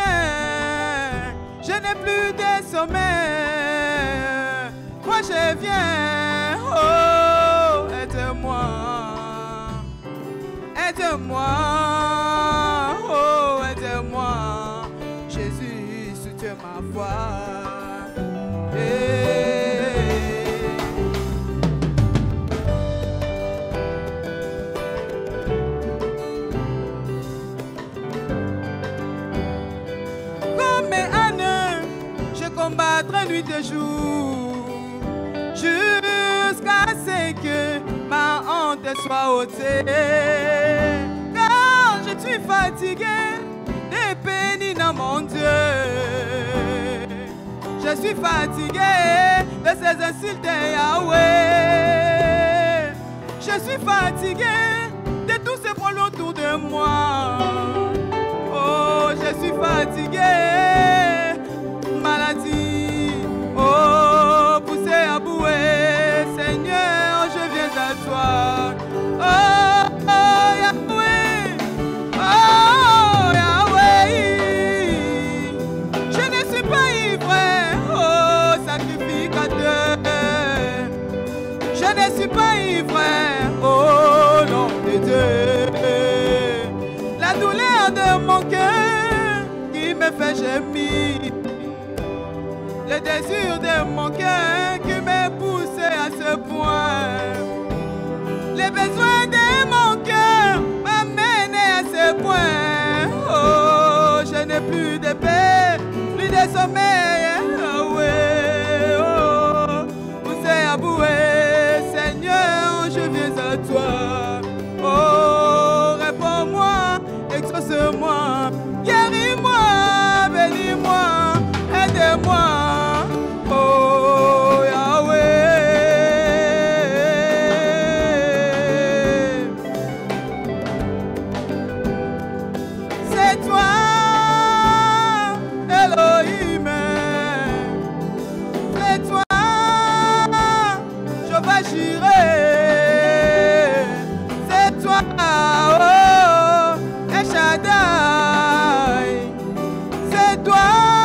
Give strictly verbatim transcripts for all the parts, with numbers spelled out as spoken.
viens, je n'ai plus de sommeil. Moi je viens, oh, aide-moi, aide-moi, oh, aide-moi. Jésus, soutiens ma foi. Combattre nuit et jour, jusqu'à ce que ma honte soit ôtée. Car je suis fatigué des peines dans mon Dieu. Je suis fatigué de ces insultes, Yahweh. Je suis fatigué de tous ces problèmes autour de moi. Oh, je suis fatigué. Maladie, oh, poussé à bouer, Seigneur, je viens à toi. Oh, oh, Yahweh, oh, Yahweh, je ne suis pas ivre, oh, sacrificateur. Je ne suis pas ivre, oh, nom de Dieu. La douleur de mon cœur qui me fait gémir. Le désir de mon cœur qui m'a poussé à ce point. Les besoins de mon cœur m'amènent à ce point. Oh, je n'ai plus de paix, plus de sommeil. Oh, ouais, oh, poussé à bouer, Seigneur, je viens à toi. Oh, réponds-moi, exauce-moi, guéris-moi, bénis-moi, aide-moi. Oh Yahweh, c'est toi, Elohim, c'est toi, je vais jurer, c'est toi, oh, El Shaddai, c'est toi.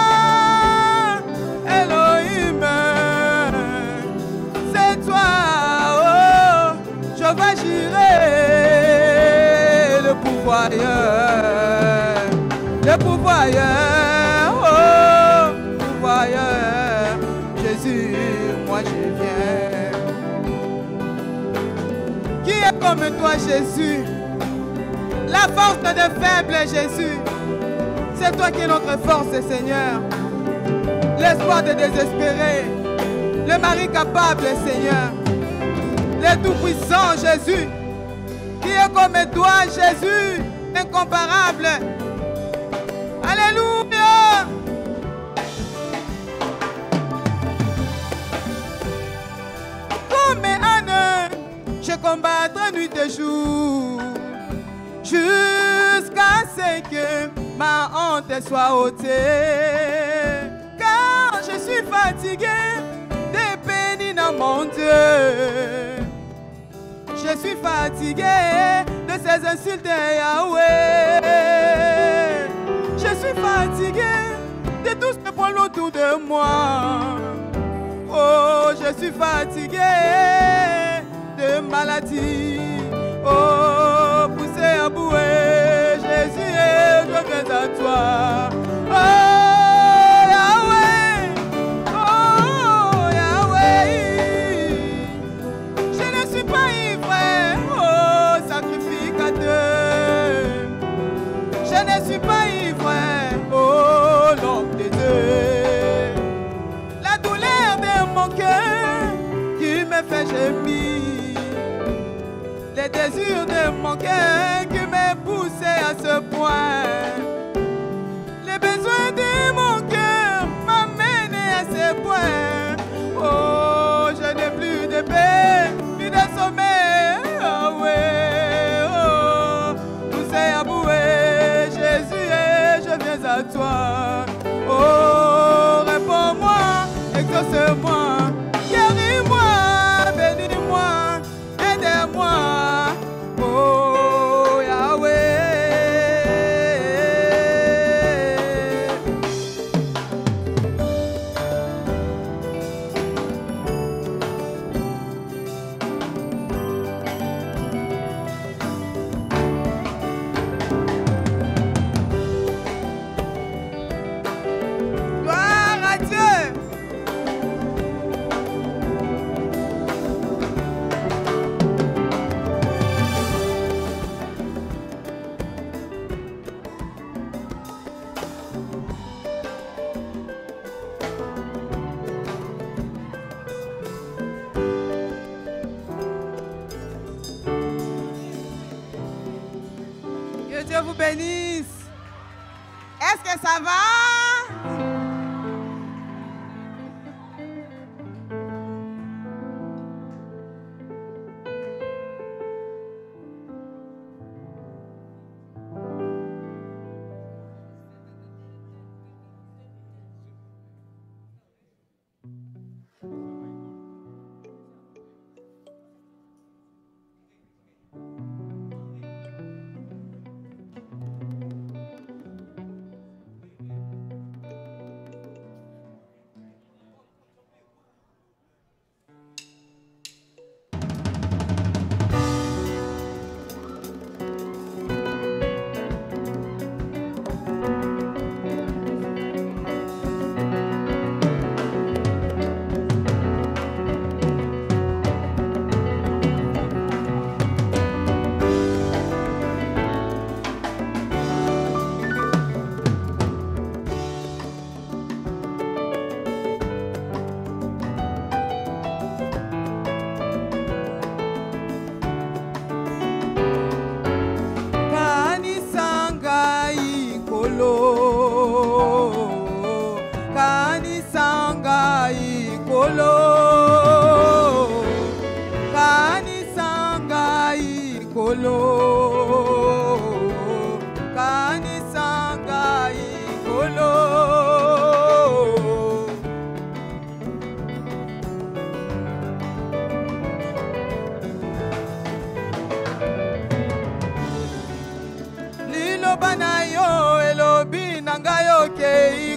Le pouvoir, oh, pouvoir, Jésus, moi je viens. Qui est comme toi, Jésus? La force des faibles, Jésus. C'est toi qui es notre force, Seigneur. L'espoir des désespérés. Le mari capable, Seigneur. Le tout-puissant, Jésus. Qui est comme toi, Jésus, incomparable. Alléluia. Comme Anne, je combattrai nuit et jour, jusqu'à ce que ma honte soit ôtée. Car je suis fatigué des peines dans mon Dieu. Je suis fatigué de ces insultes, Yahweh. Je suis fatigué de tout ce qui prend autour de moi. Oh, je suis fatigué de maladie. Oh, poussé à bouer, Jésus, je viens à toi. Oh, je ne suis pas ivre, oh nom de Dieu. La douleur de mon cœur qui me fait gémir. Les désirs de mon cœur qui me poussé à ce point. Les besoins de mon cœur m'amènent à ce point. Oh, je n'ai plus de paix, plus de sommeil. Oh, ouais, oh, poussé à bouer, Jésus, je viens à toi. Oh, réponds-moi, exauce-moi, guéris-moi, bénis-moi, aide-moi. Oh, Yahweh.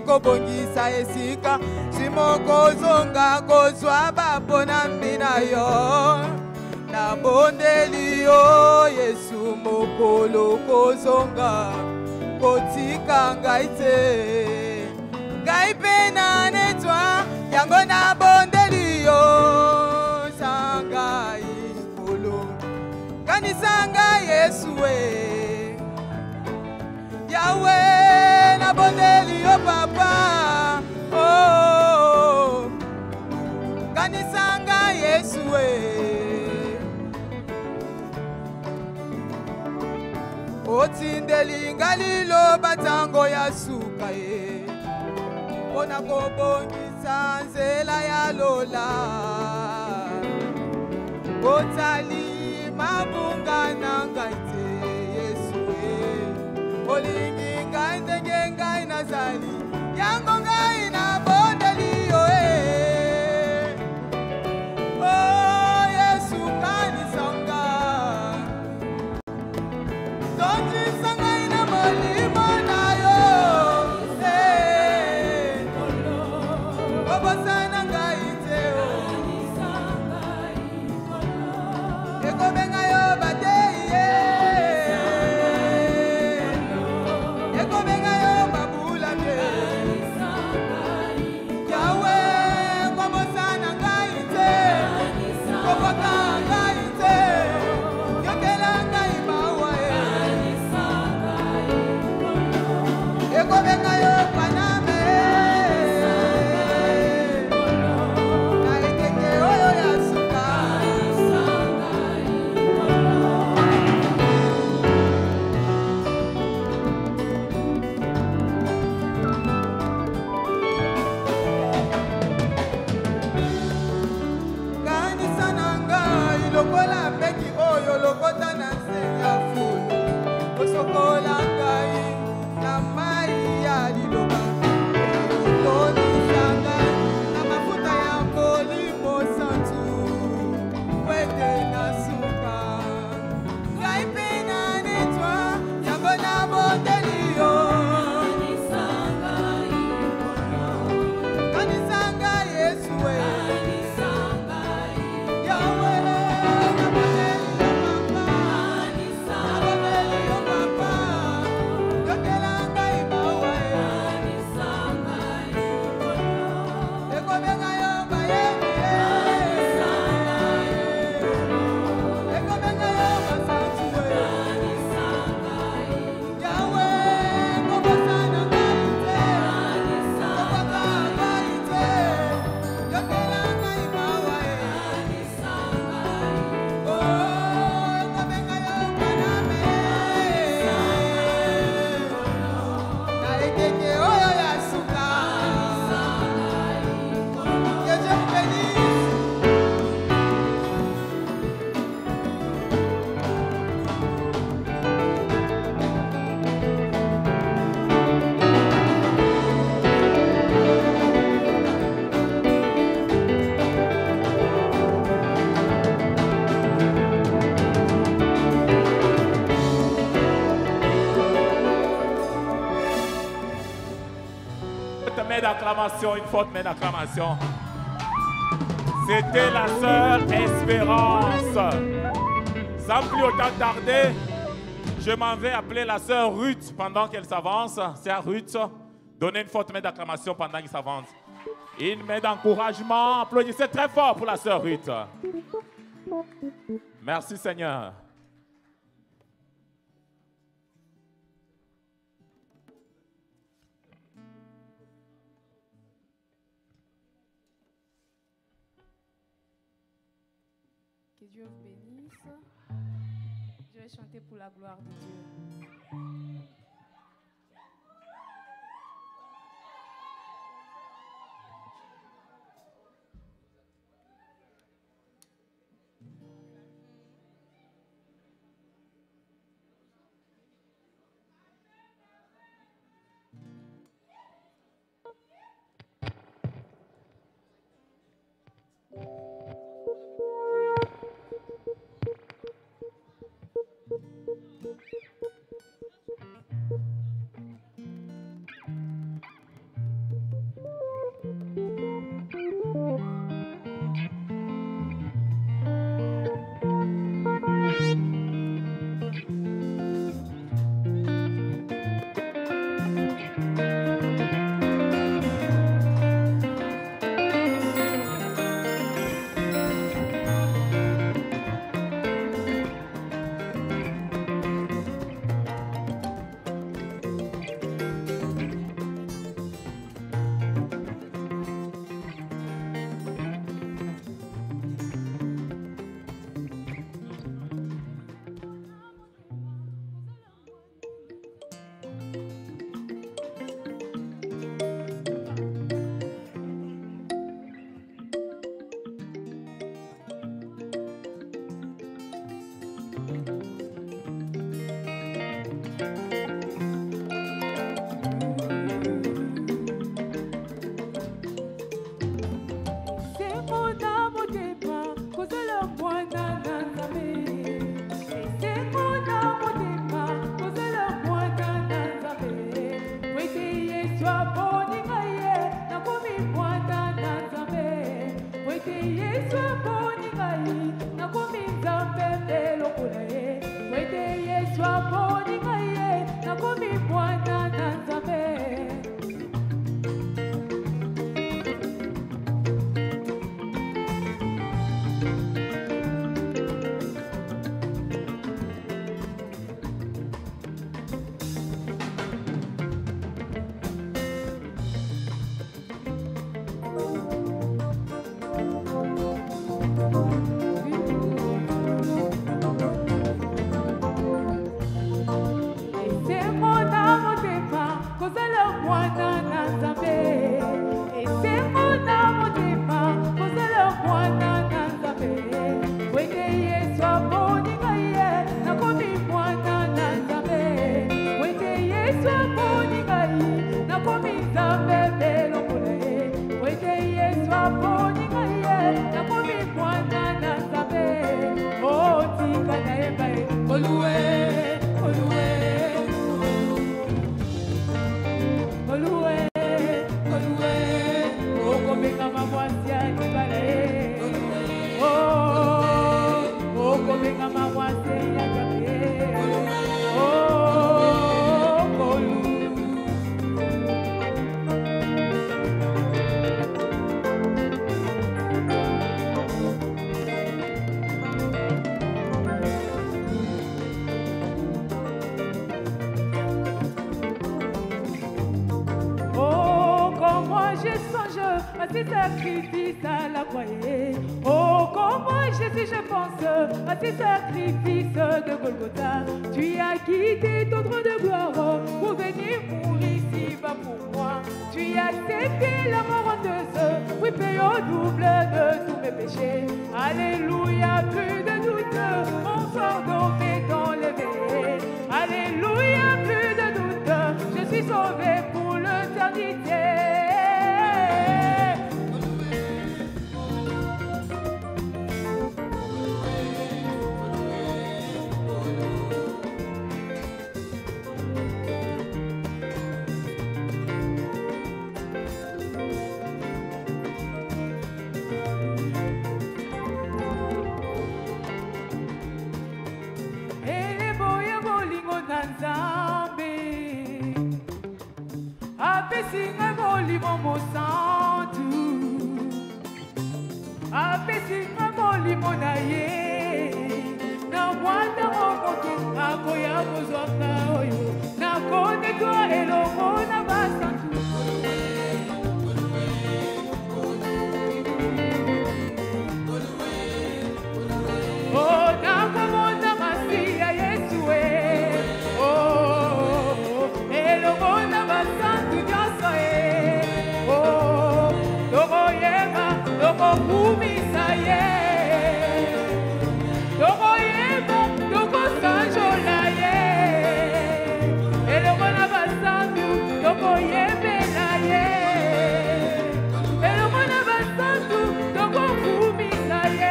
kobongisa esika simokozonga kozwa bapona mbina yo nabondeli yo Yesu mokolo kozonga kotika ngai te ngai pe na netwa yango nabondeli yo sanga ikolo kanisanga Yesu we Yahweh nabondeli yo papa oh kanisanga Yesu we otindeli ngalilo batango ya suka ye pona kobongisa nzela ya lola otali mabunga na ngai te Yesu we olingi ngai ndenge ngai nazali yango ngai nabondeli yo e oh Yesu kanisanga tondisanga ina molimo na yo eh obosana ngai te o ekobenga yo batei ye ekobenga yo babula te Yahweh obosana ngai te obota ngai te yokela ngai bawa ekobenga yo paname na ekeke oyo ya suka kanisa na ngai lokola mbeki oyo lokota na nse ya fulu osokola ngai na mai ya liloba otonisa ngai na mafuta ya molimo santu wete na suka ngai mpe na netwa yango nabondeli yo kanisanga Yesu we Yahweh nabondeli yo papa nabondeli yo papa yokela ngai bawa ekobenga yo bayemi ekobenga yo basantu we Yahweh kobosana ngai te kobota ngai te yokela ngai bawa oh ekobenga yo paname na ekeke oyo ya suka que Dieu vous bénisse. Une main d'acclamation, une forte main d'acclamation. C'était la sœur Espérance. Sans plus autant tarder, je m'en vais appeler la sœur Ruth pendant qu'elle s'avance. Sœur Ruth, donnez une forte main d'acclamation pendant qu'elle s'avance. Une main d'encouragement. Applaudissez très fort pour la sœur Ruth. Merci Seigneur. Que Dieu vous bénisse. Je vais chanter pour la gloire de Dieu. Yesu aponi ngai nakomi nzambe mpe lokola ye wete Yesu aponi ngai nakomi mwana na nzambe ces sacrifices à la croix. Oh, comment Jésus, je pense à ces sacrifices de Golgotha. Tu as quitté ton trône de gloire pour venir mourir ici-bas pour moi. Tu as accepté la mort honteuse, oui, paye au double de tous mes péchés. Alléluia, plus de doute, mon fardeau est enlevé. Alléluia, plus de doute, je suis sauvé pour l'éternité. Apesinga molimo mosantu, apesinga molimo na ye, na mwana mokoki akoya kozwaka oyo, na konetwa elongo na basantu. Oh, nakomona masi ya Yesu e, oh, elongo na basantu nyonso e, oh, tokoyeba tokokumisa ye, tokoyeba tokosanjola ye, elongo na basantu tokoyebela ye, elongo na basantu tokokumisa ye.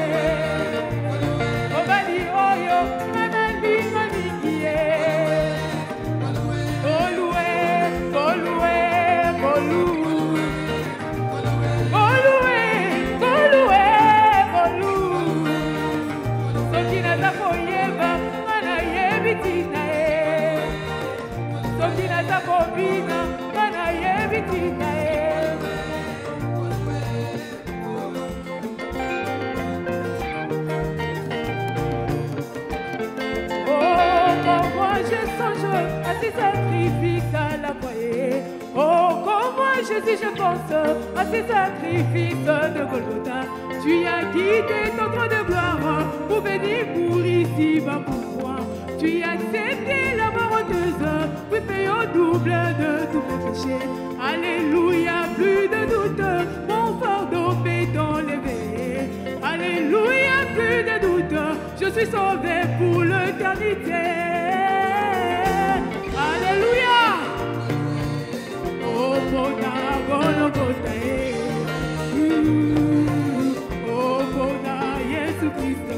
Obali oyo nanalinga mingi ye, Golue, Golue, Golu, Golue, Golue, Golu. Soki naza koyeba ngana yebi tina ye, soki naza kobina ngana yebi tina ye. À ces sacrifices à la croix. Oh, comment Jésus, je pense à ces sacrifices de Golgotha. Tu as quitté ton trône de gloire pour venir mourir ici-bas pour moi. Tu as accepté la mort honteuse, puis payé au double de tous mes péchés. Alléluia, plus de doute, mon fardeau est enlevé. Alléluia, plus de doute, je suis sauvé pour l'éternité. Alléluia. Oh, bona, bona, bona, oh, bona, Yesu Christo.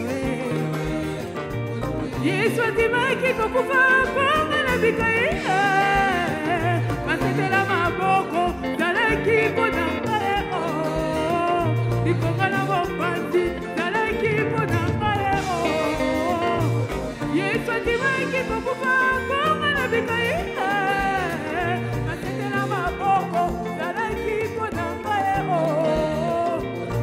Yesu atimaki kokufa mpona na bikaye. Masetela maboko, zalaki mpona ngae. Oh, likonga na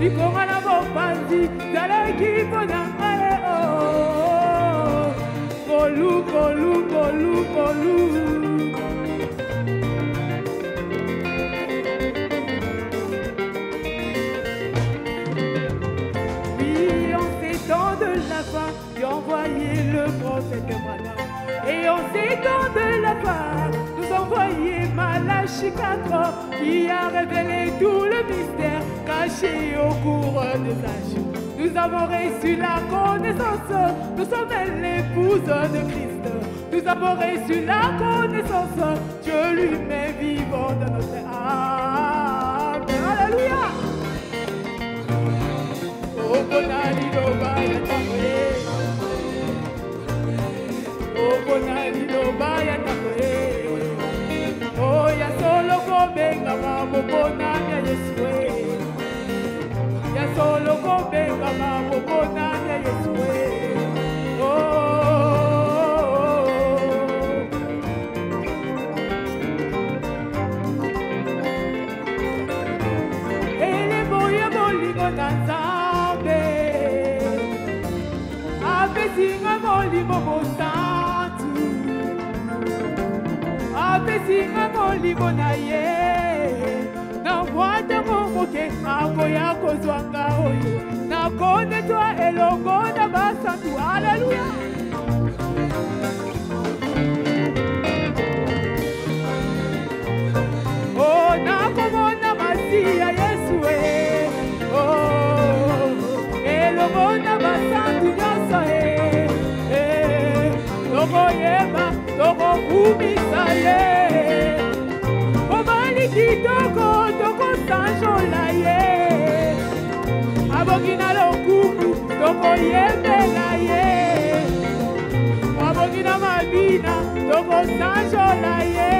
likonga na bopanzi zalaki mpona ngai oh kolu kolu kolu kolu. J'ai envoyé le prophète Branham. Et en ces temps de la fin, nous envoyons Malachi quatre qui a révélé tout le mystère caché au cours des âges. Nous avons reçu la connaissance, nous sommes l'épouse de Christ. Nous avons reçu la connaissance, Dieu lui-même vivant dans notre âme. Alléluia. Oh, bonani no baya takoe. Oh, bonani no baya takoe. Oh, ya solo kobenga mamo bonani ya Yesue. Ya solo kobenga mamo bonani ya Yesue. Oh, oh, oh. Ele moya bolingo nanza. Apesinga molimo mosantu, apesinga molimo na ye, na mwata momoke akoya kozwanga oyo, na konetwa elongo na basantu. Haleluya. Oh, nakomona masiya Yesu e, oh, elongo na basantu nyonso e. Toko yeba, toko kumisa ye. Obali kitoko, toko sanjola ye. Abogina lokumu, toko yembela ye. Abogina mabina, toko sanjola ye.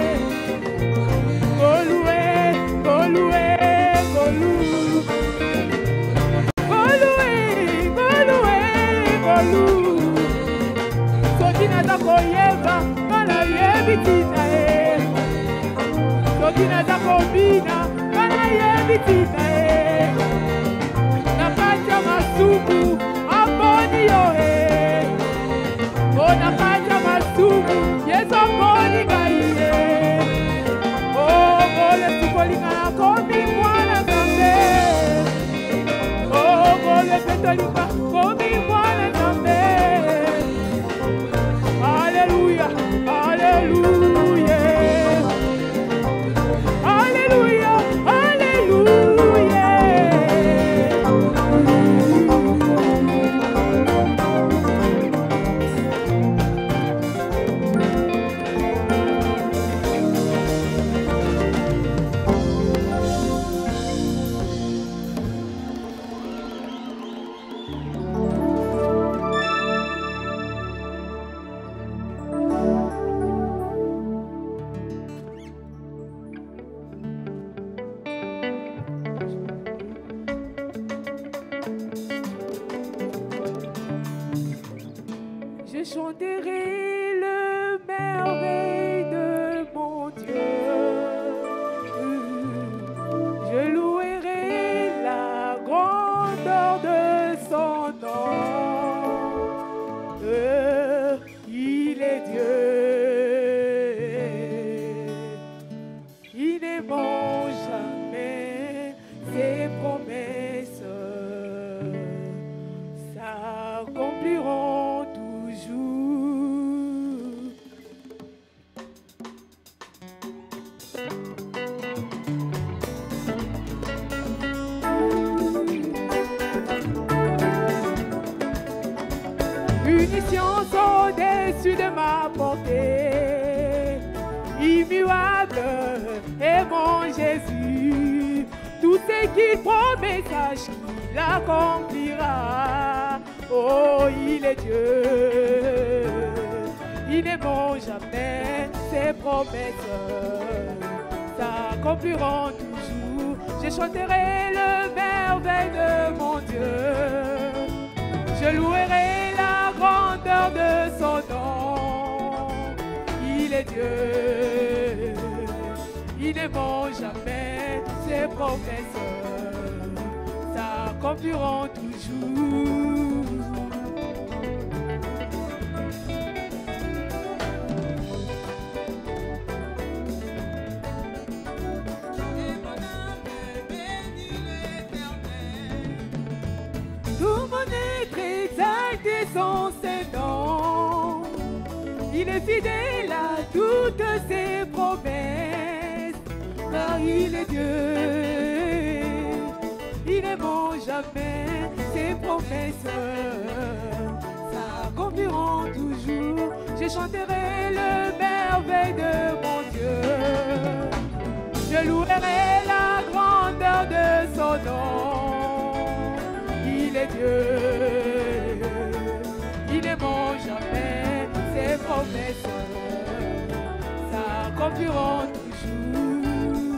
Golue, golue, golu. Golue, golue, golu. Koyeba, kana yebi tina e. Sokina za kombina, kana yebi tina e. Nakaja masuku, aboni yo e. O nakaja masuku, yeso boni gai e. O gole sukolika na komi mwana zambe. O gole petolika, komi mwana zambe. Alléluia, Alléluia, Alléluia, Alléluia. Je chanterai le merveille de mon Dieu. Je louerai la grandeur de son nom. Euh, il est Dieu. Il ne mange jamais ses promesses. S'accompliront toujours. Punitions au-dessus de ma portée, immuable est mon Jésus. Tout ce qu'il promet, sache qu'il accomplira. Oh, il est Dieu. Il ne ment jamais, ses promesses s'accompliront toujours. Je chanterai le merveille de mon Dieu. Je louerai la grandeur de son nom. Il est Dieu. Il ne ment jamais, ses promesses s'accompliront toujours. Et mon âme bénit l'Éternel. Tout mon être exalte son Saint-Nom. Il est fidèle à toutes ses promesses, car il est Dieu. Il est bon jamais, ses promesses s'accompliront toujours. Je chanterai le merveille de mon Dieu. Je louerai la grandeur de son nom. Il est Dieu, il est bon jamais, ses promesses s'accompliront toujours.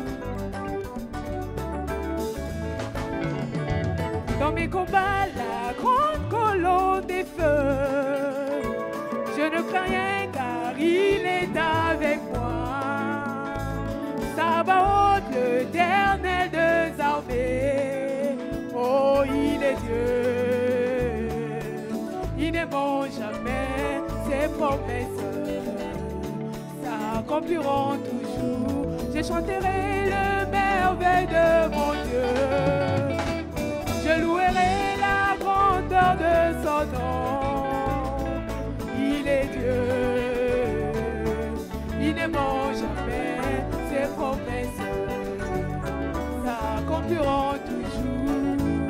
Dans mes combats, la grande colonne des feux, je ne crains rien car il est avec moi. Sabaoth, l'Éternel des armées, oh il est Dieu, il n'est bon jamais, ses promesses s'accompliront toujours. Je chanterai le merveille de mon Dieu. Je louerai la grandeur de son nom. Il est Dieu, il n'est bon jamais, ses promesses s'accompliront toujours.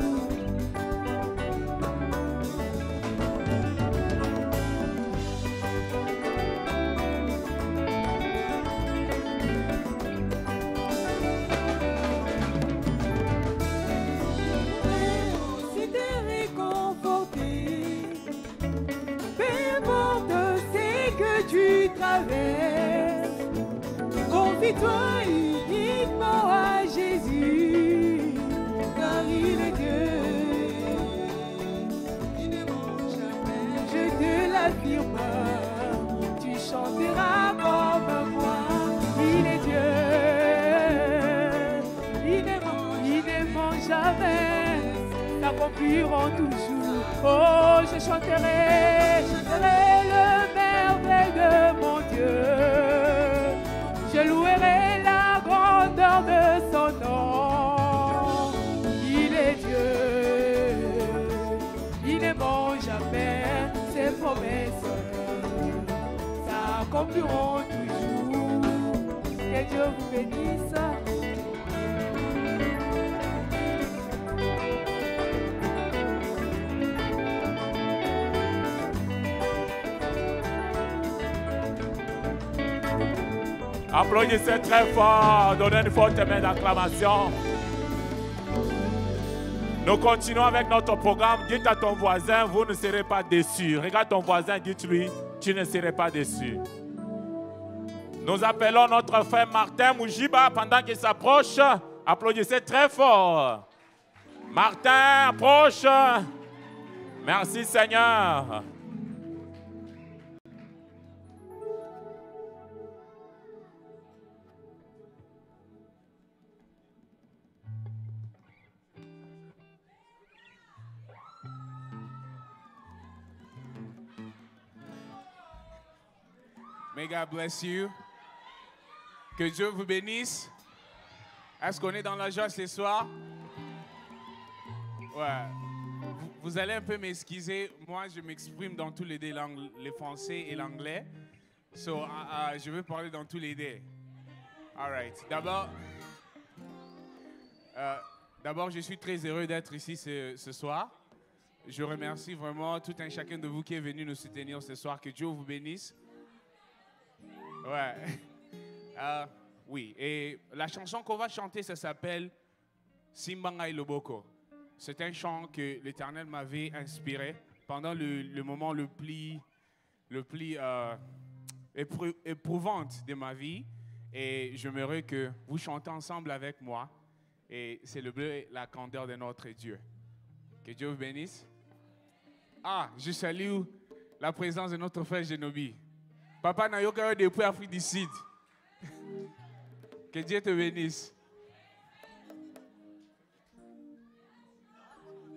Tu traverses, confie-toi uniquement à Jésus, car il est Dieu, il ne ment jamais. Je te l'affirme, tu chanteras comme moi. Il est Dieu, il ne ment, il ne ment jamais, s'accompliront toujours. Oh, je chanterai, je chanterai le merveille de mon Dieu. Je louerai la grandeur de son nom. Il est Dieu, il ne ment jamais, ses promesses s'accompliront toujours. Que Dieu vous bénisse. Applaudissez très fort, donnez une forte main d'acclamation. Nous continuons avec notre programme. Dites à ton voisin, vous ne serez pas déçus. Regarde ton voisin, dites-lui, tu ne serais pas déçu. Nous appelons notre frère Martin Moujiba pendant qu'il s'approche. Applaudissez très fort. Martin, approche. Merci Seigneur. May God bless you. Que Dieu vous bénisse. Est-ce qu'on est dans la joie ce soir? Ouais. Vous, vous allez un peu m'excuser. Moi, je m'exprime dans tous les deux langues, le français et l'anglais. So, uh, uh, je vais parler dans tous les deux. All right. D'abord, euh, d'abord, je suis très heureux d'être ici ce, ce soir. Je remercie vraiment tout un chacun de vous qui est venu nous soutenir ce soir. Que Dieu vous bénisse. Ouais. Euh, oui. Et la chanson qu'on va chanter, ça s'appelle Simbangai Loboko. C'est un chant que l'Éternel m'avait inspiré pendant le, le moment le plus, le plus euh, éprou éprouvant de ma vie. Et j'aimerais que vous chantez ensemble avec moi. Et c'est le bleu et la candeur de notre Dieu. Que Dieu vous bénisse. Ah, je salue la présence de notre frère Genobi. Papa n'a eu depuis Afrique du Sud. Que Dieu te bénisse.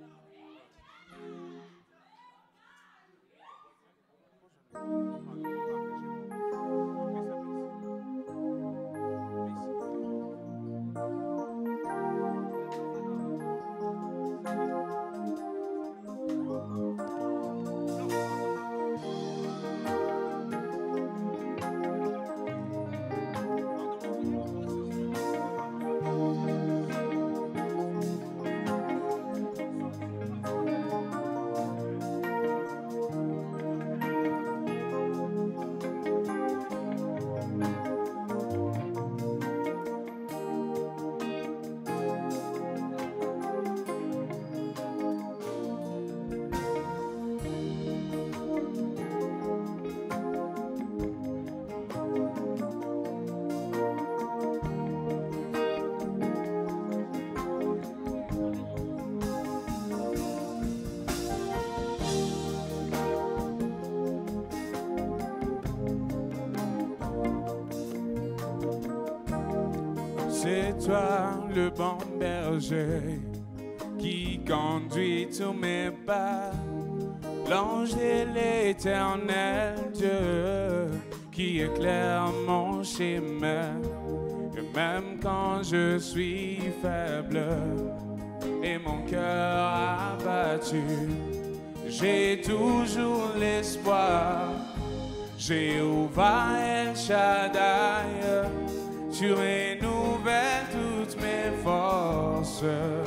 C'est toi le bon berger qui conduit tous mes pas, l'ange de l'éternel Dieu qui éclaire mon chemin. Et même quand je suis faible et mon cœur abattu, j'ai toujours l'espoir. Jéhovah El Shaddai, tu renouvelles toutes mes forces.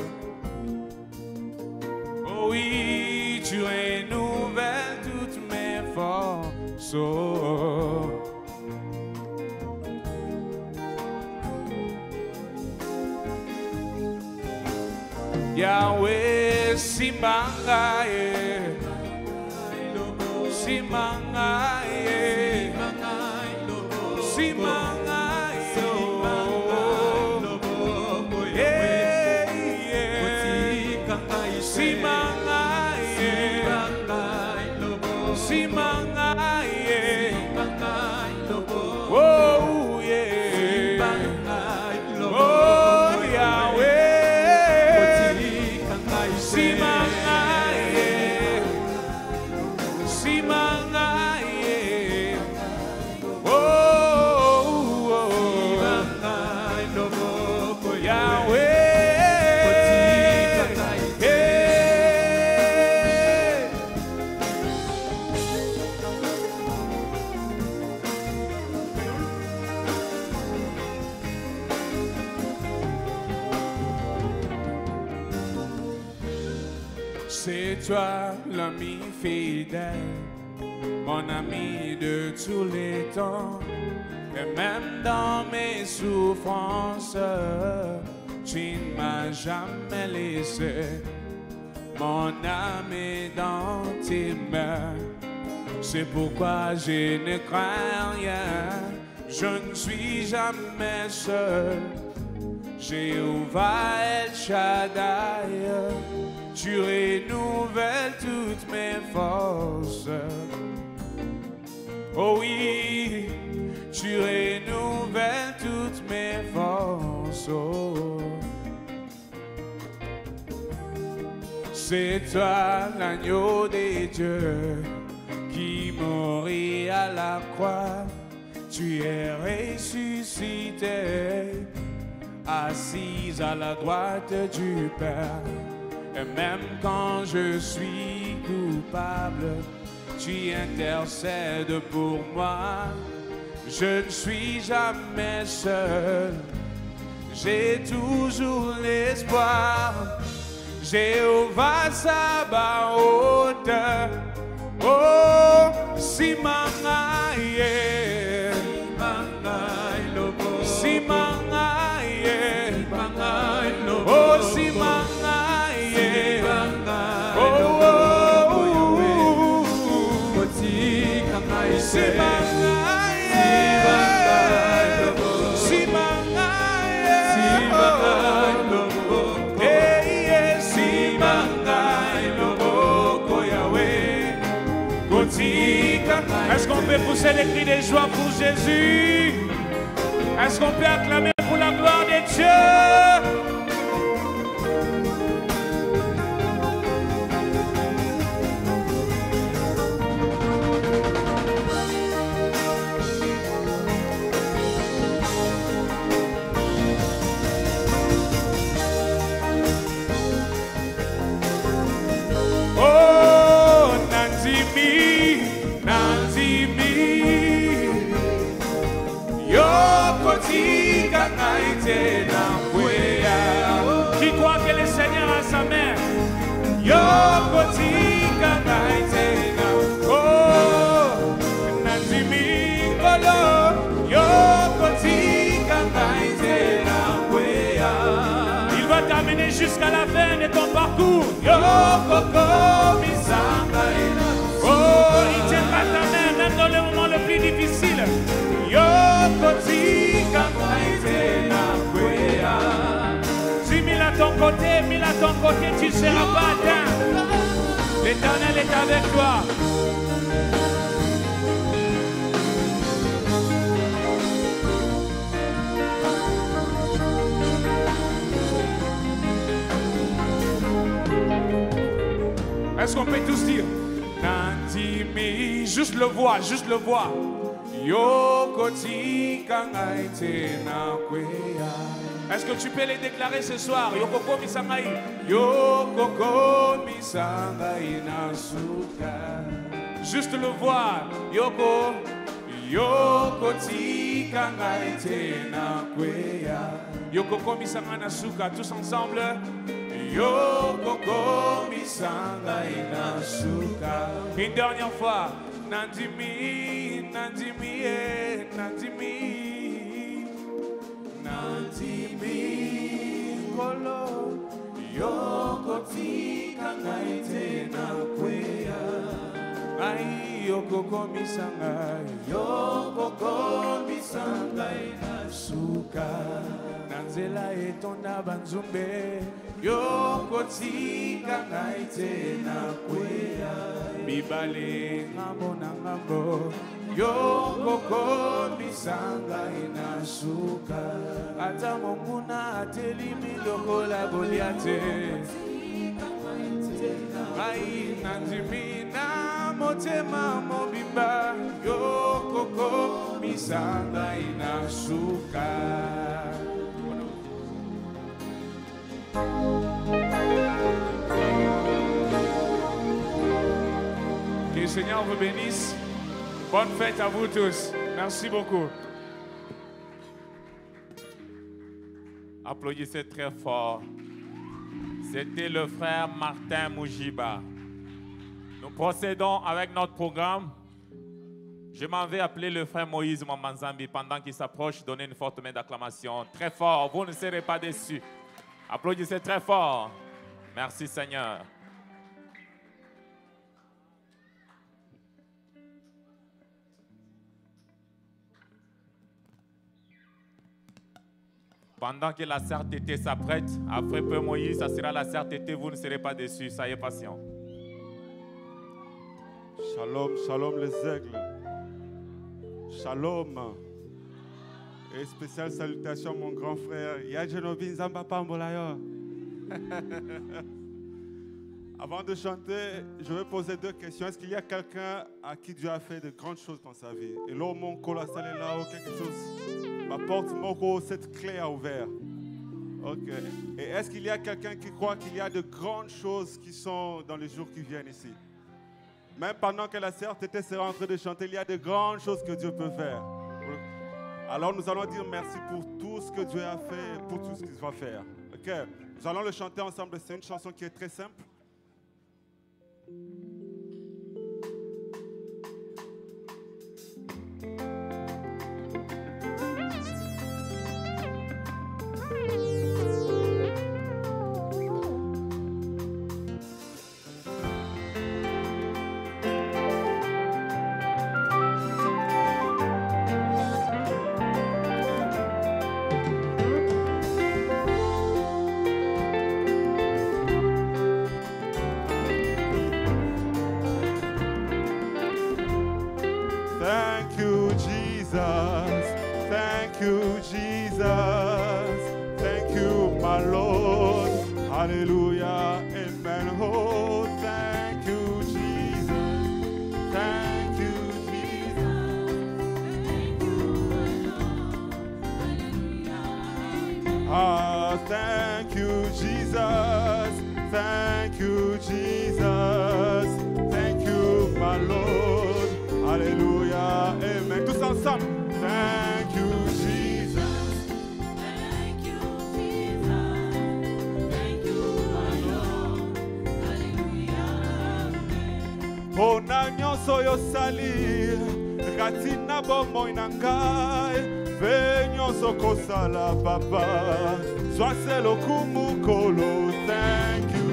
Oh oui, tu renouvelles toutes mes forces. Oh. Yahweh Simangaye, Simangaye, Simangaye, Simangaye, oh yeah, oh Yahweh, Simangaye, Simangaye, oh, oh, oh Yahweh. C'est toi l'ami fidèle, mon ami de tous les temps. Et même dans mes souffrances, tu ne m'as jamais laissé. Mon âme est dans tes mains, c'est pourquoi je ne crains rien. Je ne suis jamais seul. Jéhovah El Shaddai, tu renouvelles toutes mes forces. Oh oui, tu renouvelles toutes mes forces. Oh. C'est toi l'agneau des dieux qui mourit à la croix. Tu es ressuscité, assise à la droite du Père. Et même quand je suis coupable, tu intercèdes pour moi. Je ne suis jamais seul, j'ai toujours l'espoir. Jéhovah Sabaoth, oh Simangaye, Simangaye, oh Simangaye, oh oh oh, Simangaye, Simangaye, eh Simangaye, Loboko Yahweh, Kotika. Est-ce qu'on peut pousser les cris de joie pour Jésus? Est-ce qu'on peut acclamer pour la gloire de Dieu? Oh, Nanzimi, Nanzimi, Yokotika Naite Nambuea. Qui croit que le Seigneur a sa main? Yokotika Naite Nambuea. Oh, Nanzimi, Kolo, Yokotika Naite Nambuea. Il va t'amener jusqu'à la fin de ton parcours. Yokoko Misanga. Oh, il tiendra ta main même dans le moment le plus difficile. Yokotika Naite Nambuea. Si mille à ton côté, mille à ton côté, tu ne seras pas atteint. L'Éternel est avec toi. Est-ce qu'on peut tous dire Nandimi, juste le voix, juste le voix. Yokoti kangaite na kweya. Est-ce que tu peux les déclarer ce soir? Yokoko misangai. Yokoko misangai na suka. Juste le voix. Yoko. Yokoti kangaite na kweya. Yokoko misangai na suka. Tous ensemble. Yokoko misangai na suka. Une dernière fois. Nandimi, Nandimi, eh, Nandimi, Nandimi, Kolo, Yokoti kangaite na kweya. Ai, Yokoko misangai, Yokoko misangai na suka. Nanzela etonda banzumbe, Yokoti kangaite na kweya. Bibale ngambo na ngambo, Yokoko misangai na suka. Ata monguna atelimi lokola Goliate. Ai Nandimi na motema mobimba, Yokoko misangai na suka. Que le Seigneur vous bénisse. Bonne fête à vous tous. Merci beaucoup. Applaudissez très fort. C'était le frère Martin Moujiba. Nous procédons avec notre programme. Je m'en vais appeler le frère Moïse Mamanzambi pendant qu'il s'approche, donner une forte main d'acclamation. Très fort, vous ne serez pas déçus. Applaudissez très fort. Merci Seigneur. Pendant que la certitude s'apprête, après peu Moïse, ça sera la certitude, vous ne serez pas déçus. Soyez patients. Shalom, shalom les aigles. Shalom. Et spéciale salutation mon grand frère. Yajenobi Nzamba Pambolayo. Avant de chanter, je vais poser deux questions. Est-ce qu'il y a quelqu'un à qui Dieu a fait de grandes choses dans sa vie? Et là, mon colossal est là, quelque chose. Ma porte, mon cette clé a ouvert. Ok. Et est-ce qu'il y a quelqu'un qui croit qu'il y a de grandes choses qui sont dans les jours qui viennent ici? Même pendant que la sœur Tété sera en train de chanter, il y a de grandes choses que Dieu peut faire. Alors nous allons dire merci pour tout ce que Dieu a fait et pour tout ce qu'il va faire. Ok. Nous allons le chanter ensemble. C'est une chanson qui est très simple. Hallelujah, amen. Oh, thank you, Jesus. Thank you, Jesus. Ah, thank you, Jesus. Thank you, Jesus. Thank you, my Lord. Hallelujah, amen. Tous ensemble. Thank you, Jesus. Thank you, Jesus. Thank you, my Lord. Hallelujah, amen. Pona nyonso yo salir, katina bomoi na ngai, ve nyonso kosala papa, swase lokumu kolo. Thank you.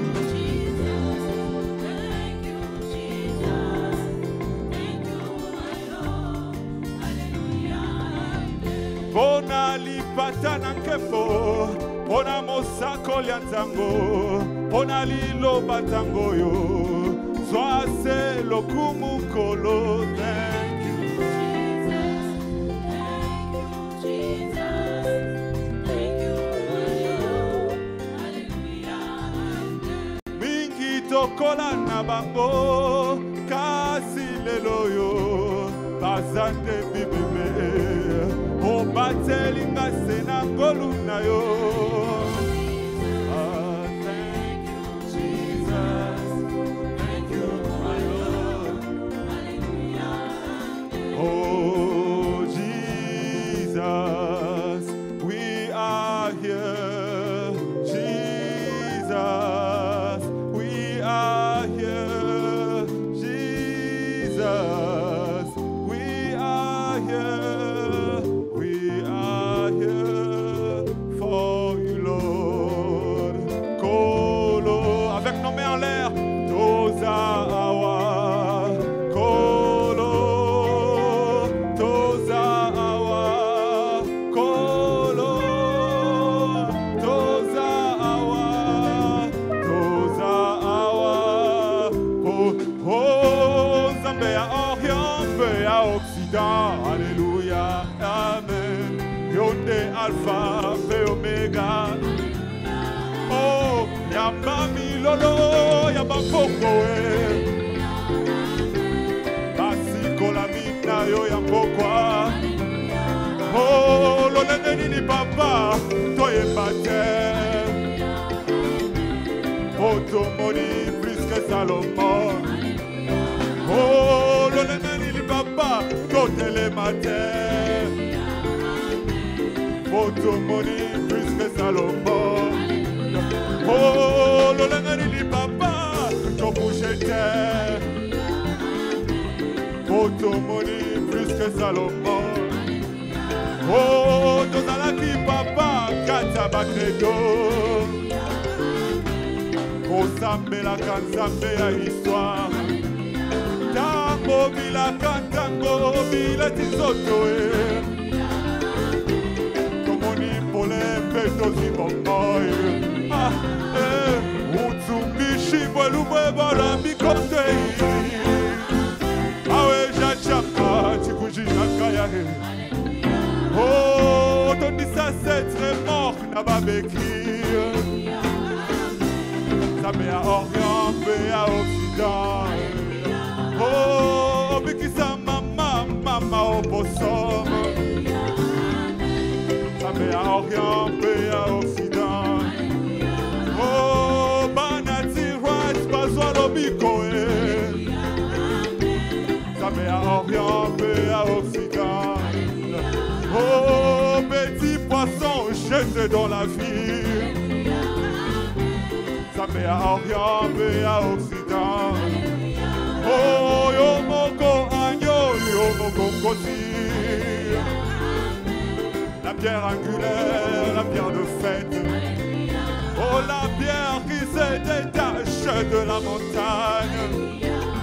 Pona lipata na nkembo, pona mosako lya ntango, pona liloba ntango yo, swase lokumu kolo. Thank you. Jesus, thank you, Jesus, thank you, my Lord. Hallelujah, amen. Mingi to lokola na bango kasi lelo yo bazande bibebe obateli ngase na ngolu na yo. Ah, thank you, Jesus. Thank you, my Lord. Oh, Jesus, we are here. Jesus, we are here. Jesus, we are here. We are here for you, Lord. Kolo, avec nos mains en l'air. Toza awa. Kolo. Toza awa. Kolo. Toza awa. Toza awa. Oh, oh, Zambé à Orient, Zambé à Occident. Alléluia. Amen. Yonde Alpha et Omega. Oh, yamba milolo, yamba pokoe. Basiko la mina yo yambokwa. Oh, lolene ni papa, toye bate. Oh, tomoni plus que Salomon. Oh, lolene ni papa, totele matin. Oh, tomoni plus que Salomon. Oh, lolene ni papa, topouchete. Oh, tomoni plus que Salomon. Oh, tozalaki papa, kata bakredo. Osambelaka nzambe ya histoire. Tango bilaka tango bilati nzoto e. Tomoni pole mpe tozi bomoi. Ah, eh, utsumbishi bwelubwe balambi kote. Awe jachaka chikujishaka ya he. Oh, ton disa c'est très mort na babeki. Ça met à Orient, mais à Occident. Oh, bikisa mama, mama au possum. Ça met à Orient, mais à Occident. Oh, banati rights, pas bikoe. Ça met à Orient, mais à Occident. Oh, petit poisson jeté dans la vie. Ça met à Orient, mais à Occident. Oh, yo moko agneau, yo moko koti. La pierre angulaire, la pierre de fête. Oh, la pierre qui se détache de la montagne.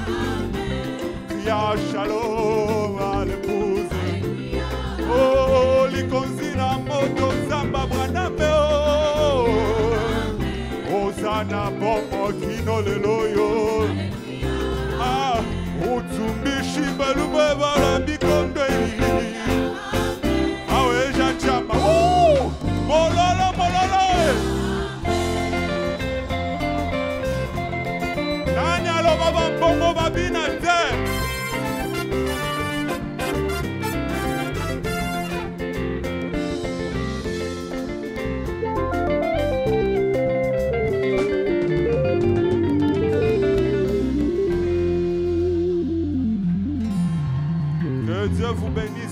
Cria shalom à l'épouse. Oh, likonzina moto zamba braname oh. Osana bomo kino leloyo. Ah, utumbishi balube balambi kondei. Awe jachama. Oh, mololo mololo. Nani aloba bambongo babina te. Que Dieu vous bénisse.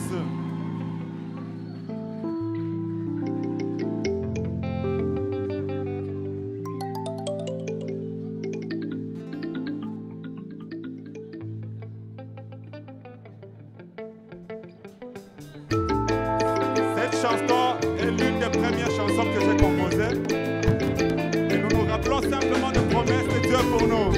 Cette chanson est l'une des premières chansons que j'ai composées. Et nous nous rappelons simplement des promesses de Dieu pour nous.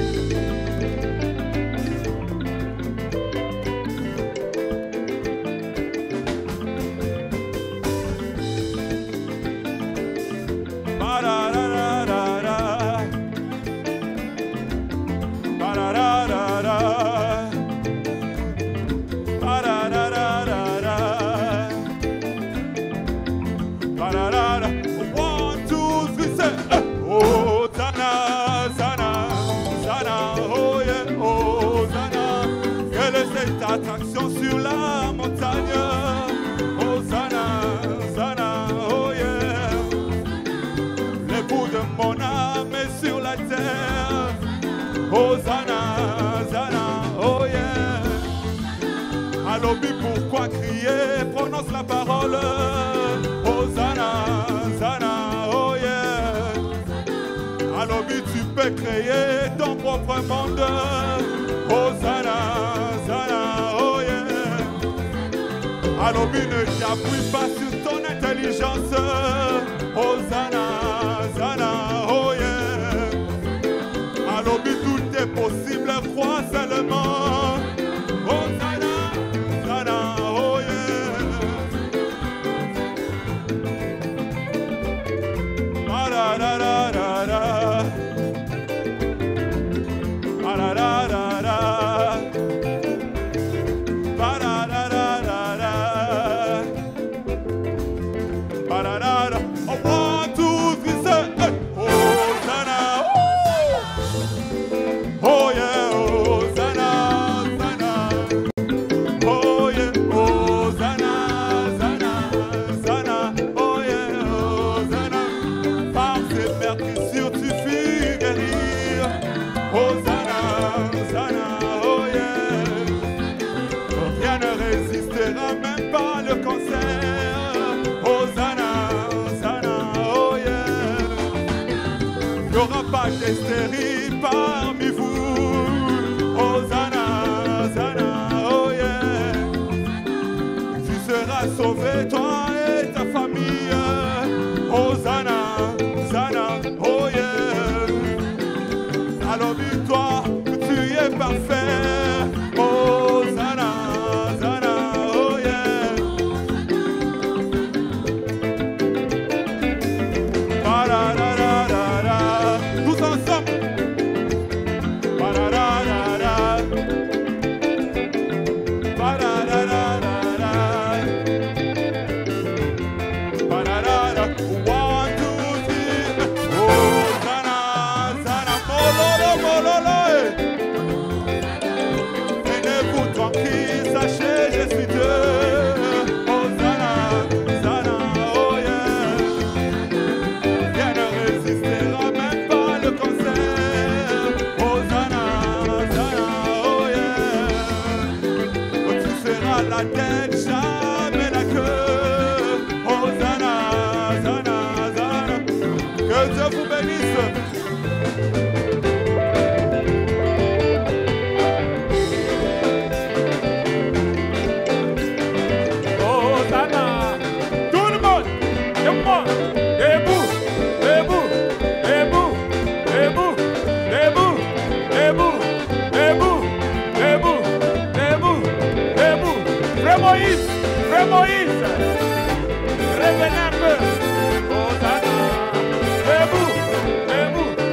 One, two, three, say, oh, Zana, Zana, Zana. mon âme est sur la terre. Hosanna, Zana, oh yeah. Alobi, pourquoi crier? Prononce la parole. Hosanna, Zana, oh yeah. Alobi, tu peux créer ton propre monde. Hosanna, Zana, oh yeah. Alobi, ne t'appuie pas sur ton intelligence. Hosanna, Zana, oh yeah. Alobi, tout est possible, crois seulement. Hosanna, Zana, oh yeah. Ah la la la la la. Ah la la la la. Ba la la la la la. Ba la la la. Oh, one, two, three, say, hey. Hosanna, oh, oh yeah, Hosanna, Hosanna. Oh yeah, Hosanna, Hosanna, Hosanna. Oh yeah, Hosanna. Par ses percussions tu fus guérir. Hosanna, Hosanna, oh yeah. Rien ne résistera, même pas le cancer. Hosanna, Hosanna, oh yeah. Il n'y aura pas de stérile parmi vous. Hosanna, Hosanna, oh yeah. Tu seras sauvé, toi et ta famille. Hosanna, Hosanna, oh yeah. Alors dis-toi que tu es parfait. Hosanna, Hosanna, oh yeah. Ba-da-da-da-da-da. Tous ensemble. Ba-da-da-da-da. Ba-da-da-da-da-da. Ba-da-da-da. One, two, three. Hosanna, Hosanna, mololo, mololo, eh. Tenez-vous tranquille, sachez, je suis Dieu. Hosanna, Hosanna, oh yeah. Rien ne résistera, même pas le cancer. Hosanna, Hosanna, oh yeah. Tu seras la tête, jamais la queue. Hosanna, Hosanna, Hosanna. Que Dieu vous bénisse. Hosanna. Tout le monde, debout, debout, debout, debout, debout, debout, debout, debout, debout, debout, debout. Frère Moïse, Frère Moïse, revenez un peu. Hosanna. Debout, debout,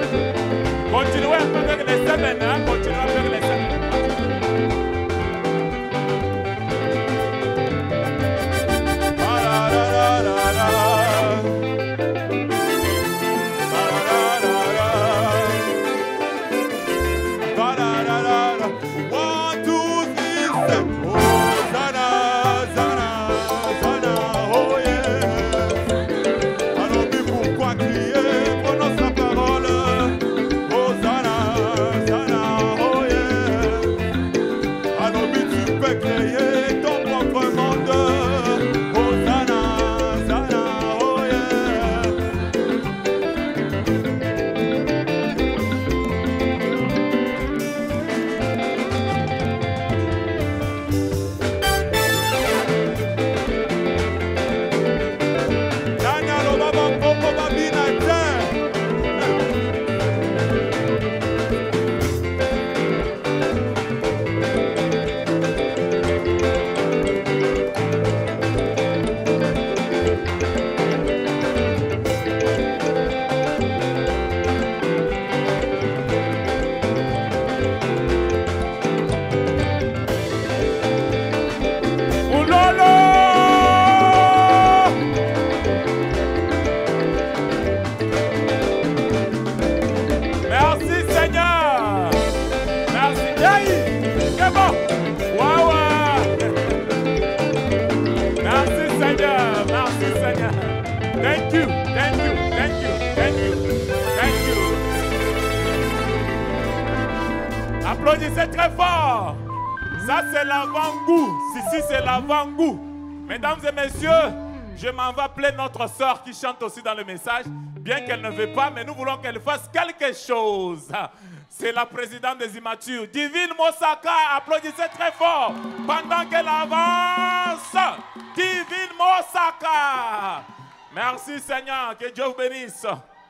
Applaudissez très fort. Ça, c'est l'avant-goût. Si, si, c'est l'avant-goût. Mesdames et messieurs, je m'en vais appeler notre sœur qui chante aussi dans le message. Bien qu'elle ne veut pas, mais nous voulons qu'elle fasse quelque chose. C'est la présidente des immatures. Divine Mosaka, applaudissez très fort pendant qu'elle avance. Divine Mosaka. Merci Seigneur, que Dieu vous bénisse.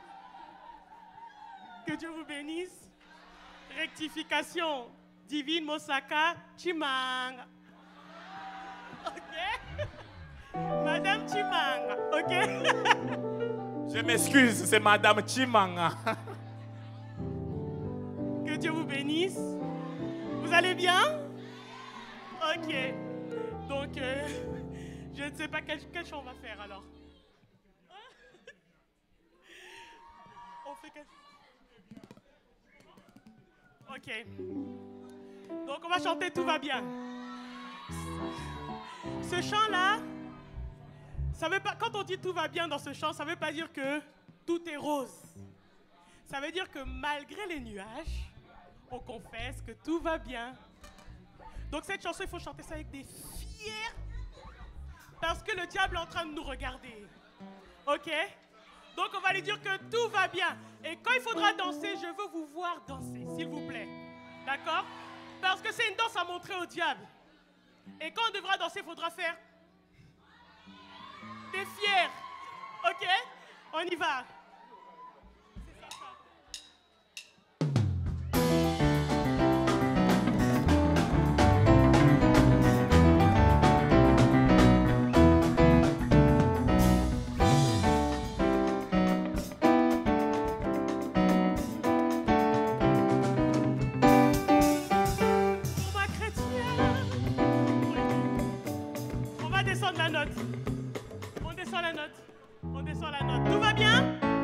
Que Dieu vous bénisse. Rectification. Divine Mosaka Chimanga. Ok? Madame Chimanga. Ok? Je m'excuse, c'est Madame Chimanga. Que Dieu vous bénisse. Vous allez bien? Ok. Donc, euh, je ne sais pas quel, quel chant on va faire alors. On fait quel... Ok. Donc, on va chanter Tout va bien. Ce chant-là, ça veut pas, quand on dit tout va bien dans ce chant, ça ne veut pas dire que tout est rose. Ça veut dire que malgré les nuages, on confesse que tout va bien. Donc cette chanson, il faut chanter ça avec des fiers. Parce que le diable est en train de nous regarder. Ok? Donc on va lui dire que tout va bien. Et quand il faudra danser, je veux vous voir danser, s'il vous plaît. D'accord? Parce que c'est une danse à montrer au diable. Et quand on devra danser, il faudra faire... T'es fier. Ok? On y va. La note. On descend la note. On descend la note. Tout va bien?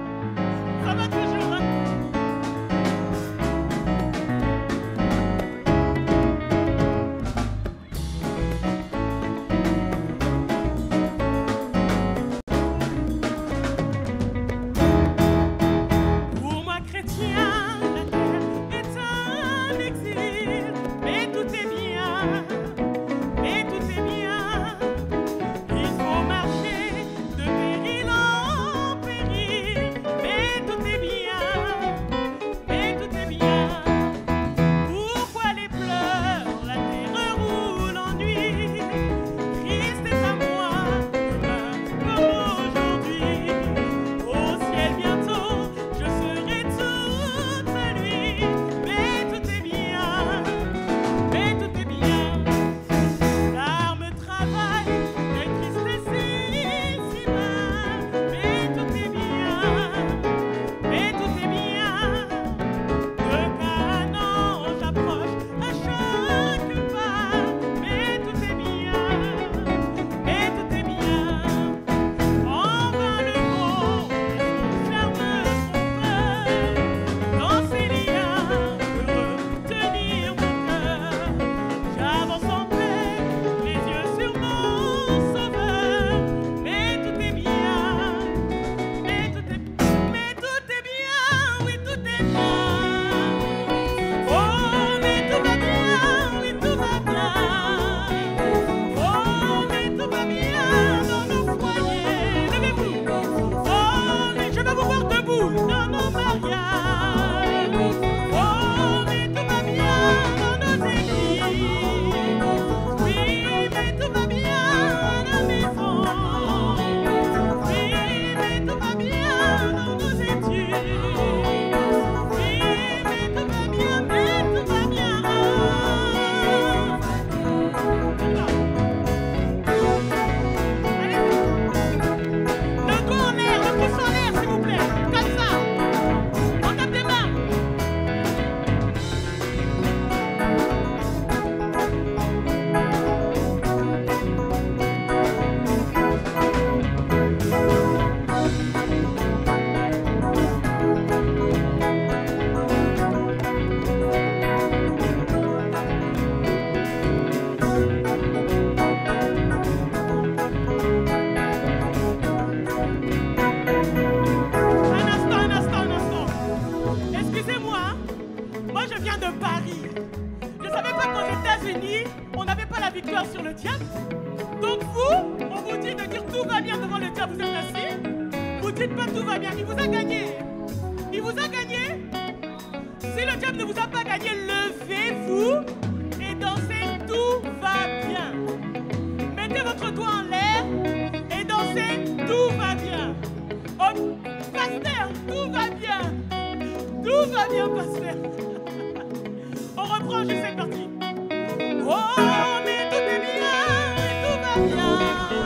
victoire sur le diable. Donc vous, on vous dit de dire tout va bien devant le diable, vous êtes assis. Vous dites pas tout va bien, il vous a gagné. Il vous a gagné. Si le diable ne vous a pas gagné, levez-vous et dansez, tout va bien. Mettez votre doigt en l'air et dansez, tout va bien. Oh, pasteur, tout va bien. Tout va bien, pasteur. On reprend juste cette partie. Oh, mais tout est bien, mais tout va bien.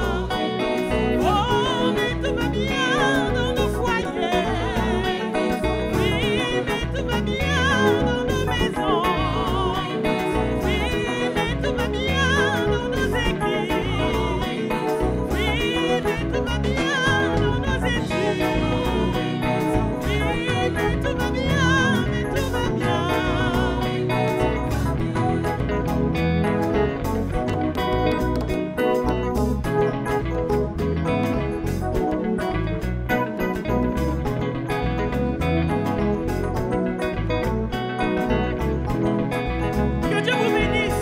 Oh, mais tout va bien dans nos foyers. Oui, mais tout va bien dans nos maisons. Oui, mais tout va bien dans nos églises. Oui, mais tout va bien dans nos études. Oui, mais tout va bien, mais tout va bien. Que Dieu vous bénisse.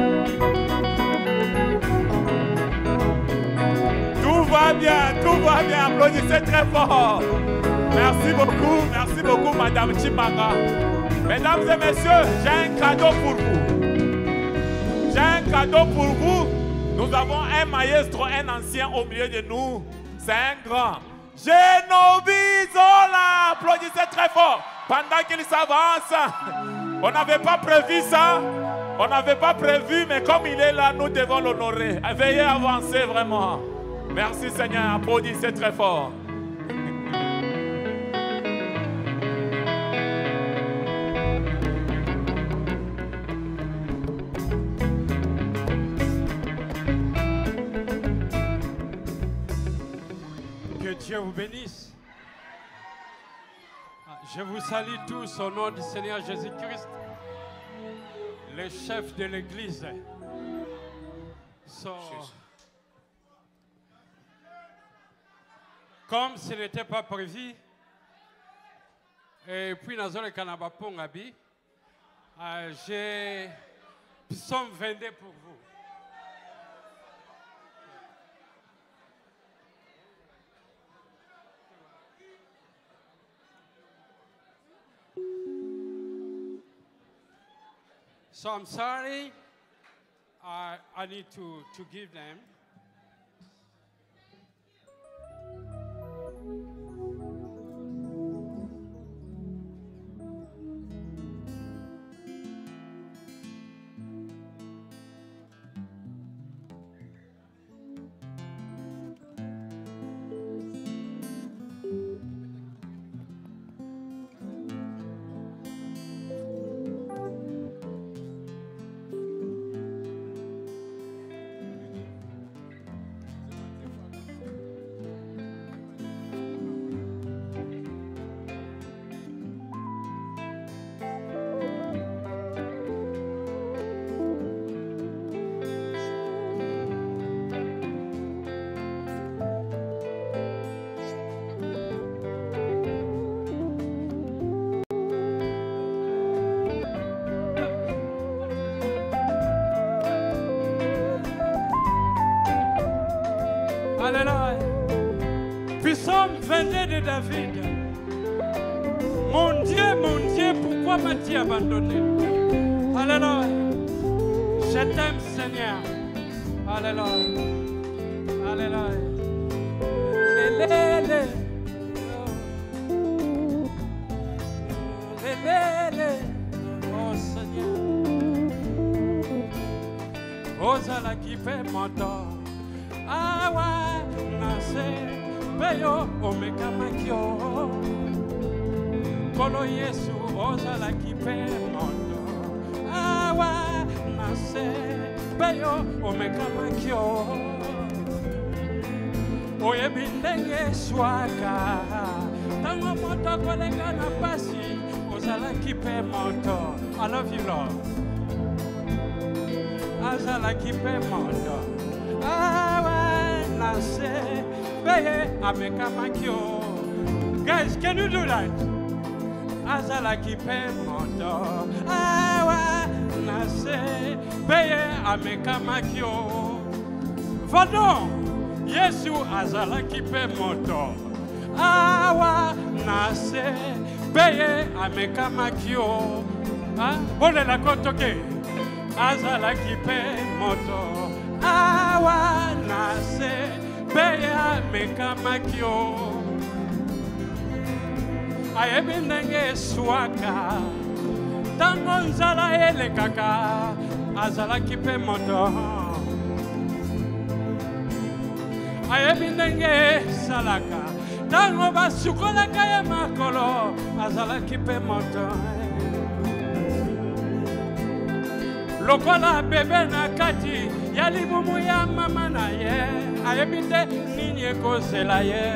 Tout va bien, tout va bien. Applaudissez très fort. Merci beaucoup, merci beaucoup, Madame Chimanga. Mesdames et messieurs, j'ai un cadeau pour vous. J'ai un cadeau pour vous. Nous avons un maestro, un ancien au milieu de nous. C'est un grand. Genobi Zola. Applaudissez très fort. Pendant qu'il s'avance, on n'avait pas prévu ça. On n'avait pas prévu, mais comme il est là, nous devons l'honorer. Veuillez avancer vraiment. Merci Seigneur. Applaudissez très fort. Que Dieu vous bénisse. Je vous salue tous au nom du Seigneur Jésus-Christ, le chef de l'Église. So, comme ce n'était pas prévu, et puis dans le Canada, j'ai psaume vingt-deux pour vous. So I'm sorry, I, I need to, to give them. Alléluia. Psaume vingt-deux de David. Mon Dieu, mon Dieu, pourquoi m'as-tu abandonné? Alléluia. Je t'aime, Seigneur. Alléluia. Alléluia. Lé, lé, lé. Lé, lé, lé. Oh Seigneur. Osala qui fait mon temps. Awa nase beyo omeka makio Kolo Yesu ozala kipe mondo Awa nase beyo omeka makio Oye bindenge swaka Tango moto kolenga na pasi ozala kipe mondo I love you Lord Azala kipe mondo Guys, can you do that? azalaki pe moto awa nase peye amekamaki o vado Yesu azalaki pe moto awa nase peye amekamaki o bolela kotoke azalaki pe moto awa nase peye amekamaki o ayebi ndenge eswaka ntango nzala elekaka azalaki pe moto ayebi ndenge esalaka ntango basukolaka ye makolo azalaki pe moto lokola bebe na kati ya libumu ya mama na ye ayebi te nini ekozela ye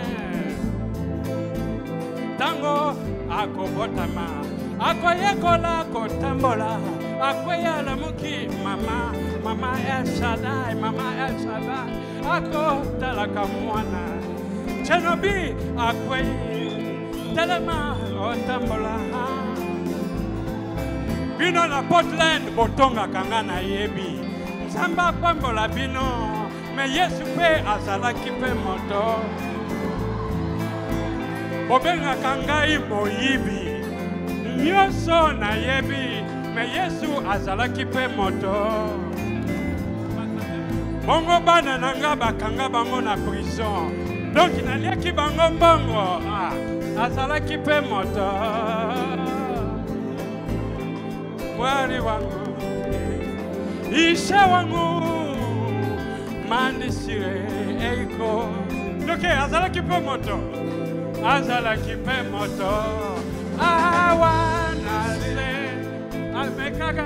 tango akobotama akoyekola kotambola akoyalamuki mama mama El Shaddai mama El Shaddai akotalaka mwana Chenobi akoyi telema otambola bino na Portland botonga kanga na yebi nzamba pambola bino me Yesu pe azalaki pe moto bobengaka ngai moyibi nyonso na yebi me Yesu azalaki pe moto bongo bana na nga bakanga bango na prison donc naliaki bango mbongo ah, azalaki pe moto mwari wangu ishe wangu mandisire eiko donc azalaki pe moto azalaki pe moto awa nase amekaka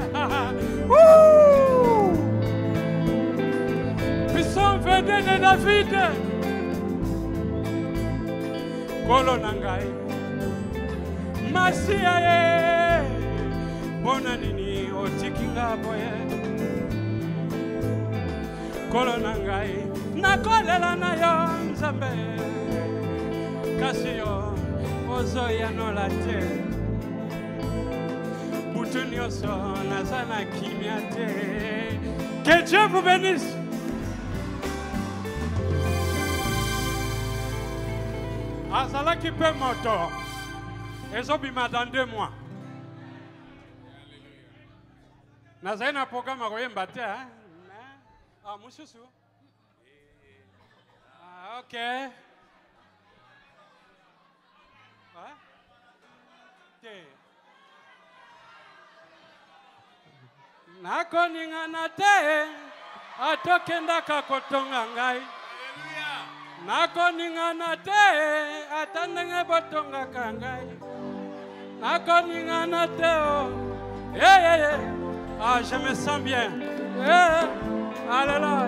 puissant vedette de David kolo na ngai masia ye bona nini otiki nga boye kolo na ngai nakolela na yo nzambe kasi yo ozoyanola te butu nyonso naza na kimia te. Que Dieu vous bénisse. Azalaki pe moto ezobima dans deux mois. Nazali na programme akoyemba te hein? Ah mususu. Ah OK. Hein? OK. Nakoningana te atokendaka kotonga ngai. Nakoningana te atandenge botonga kangai. Nakoningana te oh. Hey, hey, hey. Ah, je me sens bien. Hey. Alléluia.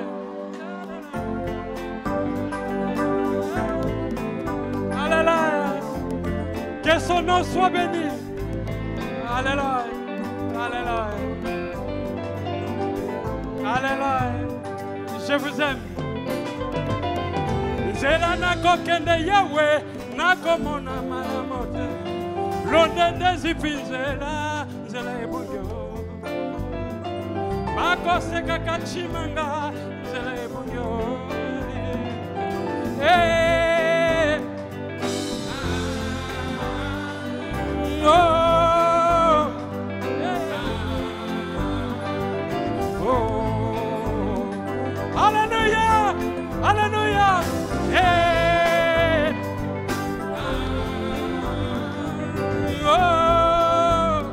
Alléluia. Que son nom soit béni. Alléluia. Alléluia. Alléluia. Je vous aime. Zela nako kende yawe nako mona malamote londe zipinzela zela ebunyo bako seka kachimanga zela ebunyo eh oh oh hallelujah hallelujah. Hey. Oh.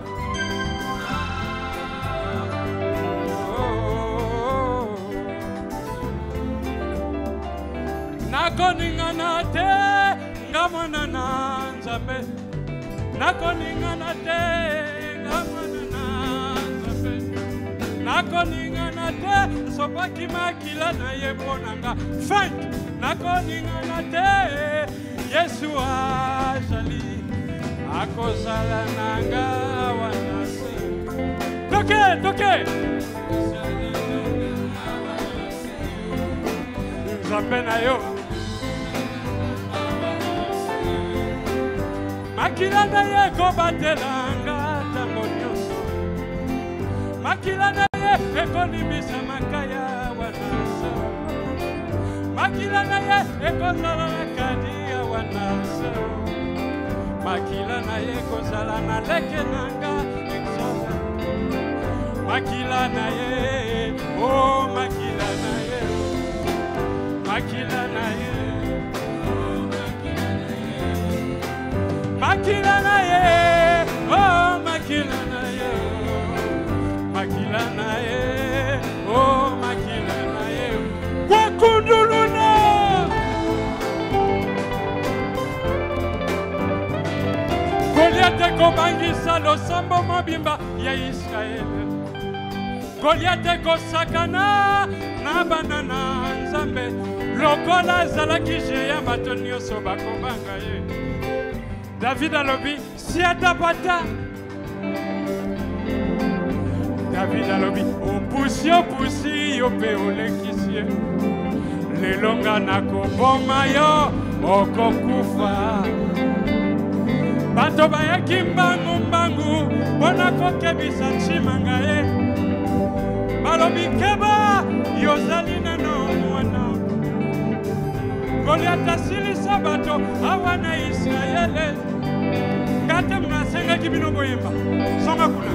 Oh. Nakoningana te ngamana na nzambe. Nakoningana te ngamana na nzambe. Nakoningana te sobaki makila na yebonanga. Thank nakoningana te Yesu azali akozala nanga wanase toke toke nzambe na yo makila na ye kobatelanga ntango nyonso makila na ye ekonimisa makaya wanasa makila na ye ekozala na kadi ya wanasa makila na ye ekozala na leke nanga exode makila na ye oh makila na ye makila na ye makila na ye oh makila na ye makila na ye oh makila na ye kwa kunduluna Goliath ekobangisa losambo mobimba ya Israele Goliath ekosakana na bana na Nzambe lokola azalaki géant bato nyonso bakobanga ye David alobi si atapata David alobi opusi opusi yo mpe olekisi ye lelo nga nakoboma yo okokufa bato bayaki mbangu mbangu mpona kokebisa nshimanga ye balobi keba yozali nano mwana Goliath asilisa bato awa na Israele ngate nasengaki bino boyemba songa kuna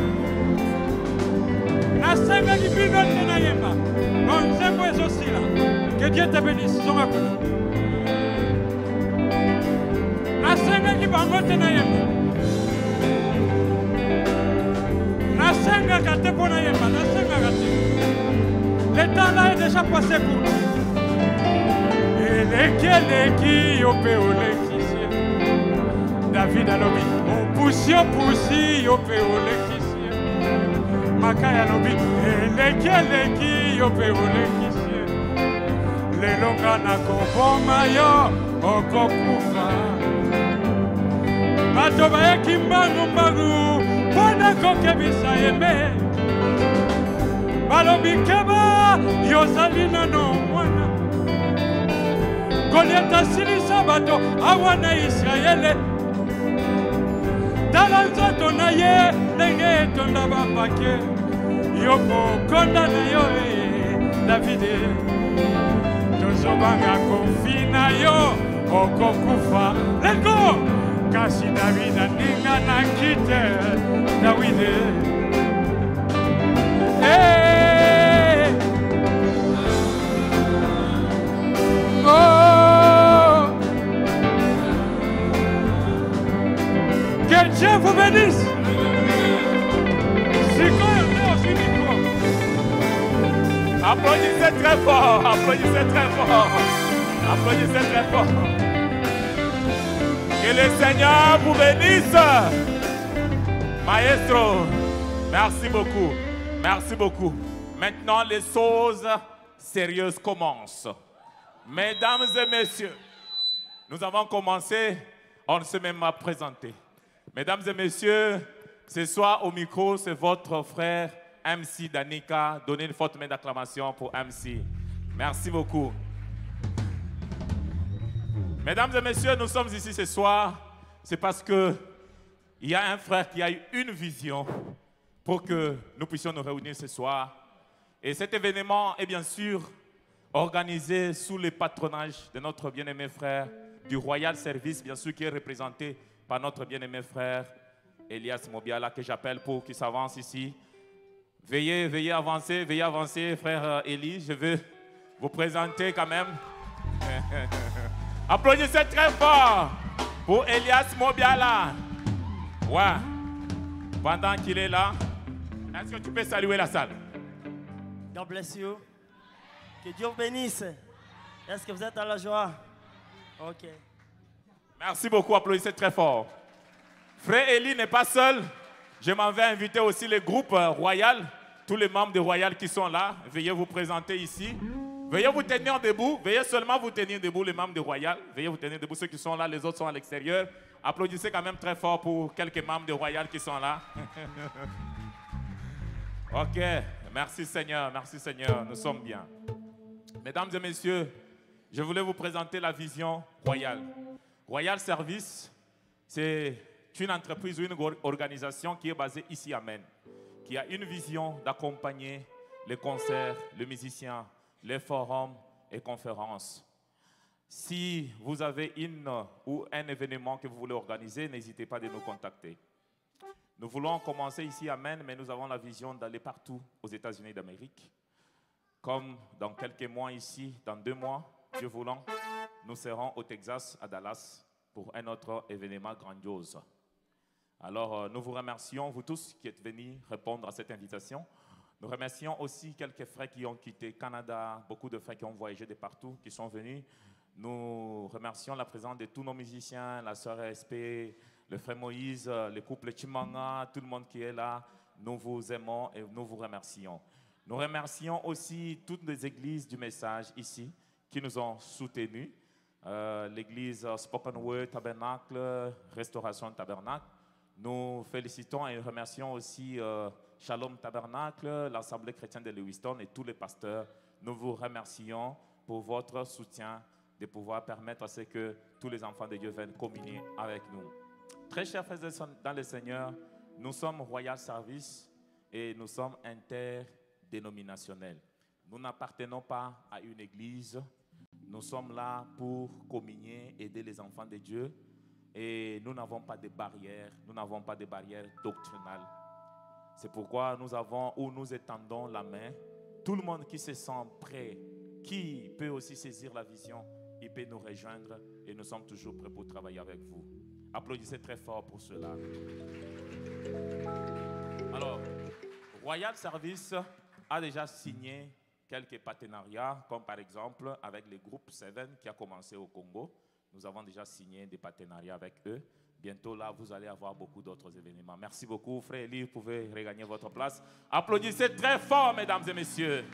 nasengaki bino te nayemba nzembo ezosila que Dieu te bénisse songa kuna nasengaki bango te nayemba nasengaka te mpo nayemba nasengaka te le temps là est déjà passé pour nous eleki eleki yo mpe olekisi ye David alobi opusi opusi yo mpe olekisi ye Makaya alobi eleki eleki yo mpe olekisi ye lelo nga nakoboma yo okokufa bato bayaki mbangu mbangu mpona kokebisa ye mbe balobi keba yozali nano mwana Goliath asilisa bato awa na Israele tala nzoto na ye ndenge etonda bapake yo kokonda na yo e Davide tozobanga kofi na yo okokufa leko kasi David aninga na kite Dawide hey. Oh. Que Dieu vous bénisse. Applaudissez très fort, applaudissez très fort, applaudissez très fort. Que le Seigneur vous bénisse. Maestro, merci beaucoup, merci beaucoup. Maintenant, les choses sérieuses commencent. Mesdames et messieurs, nous avons commencé, on ne s'est même pas présenté. Mesdames et messieurs, ce soir au micro, c'est votre frère M C Danica. Donnez une forte main d'acclamation pour M C. Merci beaucoup. Mesdames et messieurs, nous sommes ici ce soir, c'est parce qu'il y a un frère qui a eu une vision pour que nous puissions nous réunir ce soir. Et cet événement est bien sûr organisé sous le patronage de notre bien-aimé frère du Royal Service, bien sûr, qui est représenté par notre bien-aimé frère Elias Mobiala, que j'appelle pour qu'il s'avance ici. Veuillez, veuillez avancer, veuillez avancer, frère Eli. Je veux vous présenter quand même. Applaudissez très fort pour Elias Mobiala. Ouais. Pendant qu'il est là, est-ce que tu peux saluer la salle? God bless you. Que Dieu vous bénisse. Est-ce que vous êtes à la joie? Ok. Merci beaucoup, applaudissez très fort. Frère Eli n'est pas seul. Je m'en vais inviter aussi le groupe Royal, tous les membres de Royal qui sont là. Veuillez vous présenter ici. Veuillez vous tenir debout. Veuillez seulement vous tenir debout, les membres de Royal. Veuillez vous tenir debout, ceux qui sont là, les autres sont à l'extérieur. Applaudissez quand même très fort pour quelques membres de Royal qui sont là. Ok, merci Seigneur, merci Seigneur, nous sommes bien. Mesdames et messieurs, je voulais vous présenter la vision Royal. Royal Service, c'est une entreprise ou une or- organisation qui est basée ici à Maine, qui a une vision d'accompagner les concerts, les musiciens, les forums et conférences. Si vous avez une ou un événement que vous voulez organiser, n'hésitez pas à nous contacter. Nous voulons commencer ici à Maine, mais nous avons la vision d'aller partout aux États-Unis d'Amérique. Comme dans quelques mois ici, dans deux mois, Dieu voulant, nous serons au Texas, à Dallas, pour un autre événement grandiose. Alors, euh, nous vous remercions, vous tous qui êtes venus répondre à cette invitation. Nous remercions aussi quelques frères qui ont quitté le Canada, beaucoup de frères qui ont voyagé de partout, qui sont venus. Nous remercions la présence de tous nos musiciens, la sœur S P, le frère Moïse, le couple Chimanga, tout le monde qui est là. Nous vous aimons et nous vous remercions. Nous remercions aussi toutes les églises du message ici qui nous ont soutenus. Euh, l'église Spoken Word Tabernacle, Restauration Tabernacle. Nous félicitons et remercions aussi euh, Shalom Tabernacle, l'Assemblée chrétienne de Lewiston et tous les pasteurs. Nous vous remercions pour votre soutien de pouvoir permettre à ce que tous les enfants de Dieu viennent communier avec nous. Très chers frères et sœurs dans le Seigneur, nous sommes Royal Service et nous sommes interdénominationnels. Nous n'appartenons pas à une église. Nous sommes là pour communier, aider les enfants de Dieu. Et nous n'avons pas de barrières, nous n'avons pas de barrières doctrinales. C'est pourquoi nous avons ou nous étendons la main. Tout le monde qui se sent prêt, qui peut aussi saisir la vision, il peut nous rejoindre et nous sommes toujours prêts pour travailler avec vous. Applaudissez très fort pour cela. Alors, Royal Service a déjà signé quelques partenariats, comme par exemple avec le groupe Seven qui a commencé au Congo. Nous avons déjà signé des partenariats avec eux. Bientôt, là, vous allez avoir beaucoup d'autres événements. Merci beaucoup, frère Elie. Vous pouvez regagner votre place. Applaudissez très fort, mesdames et messieurs.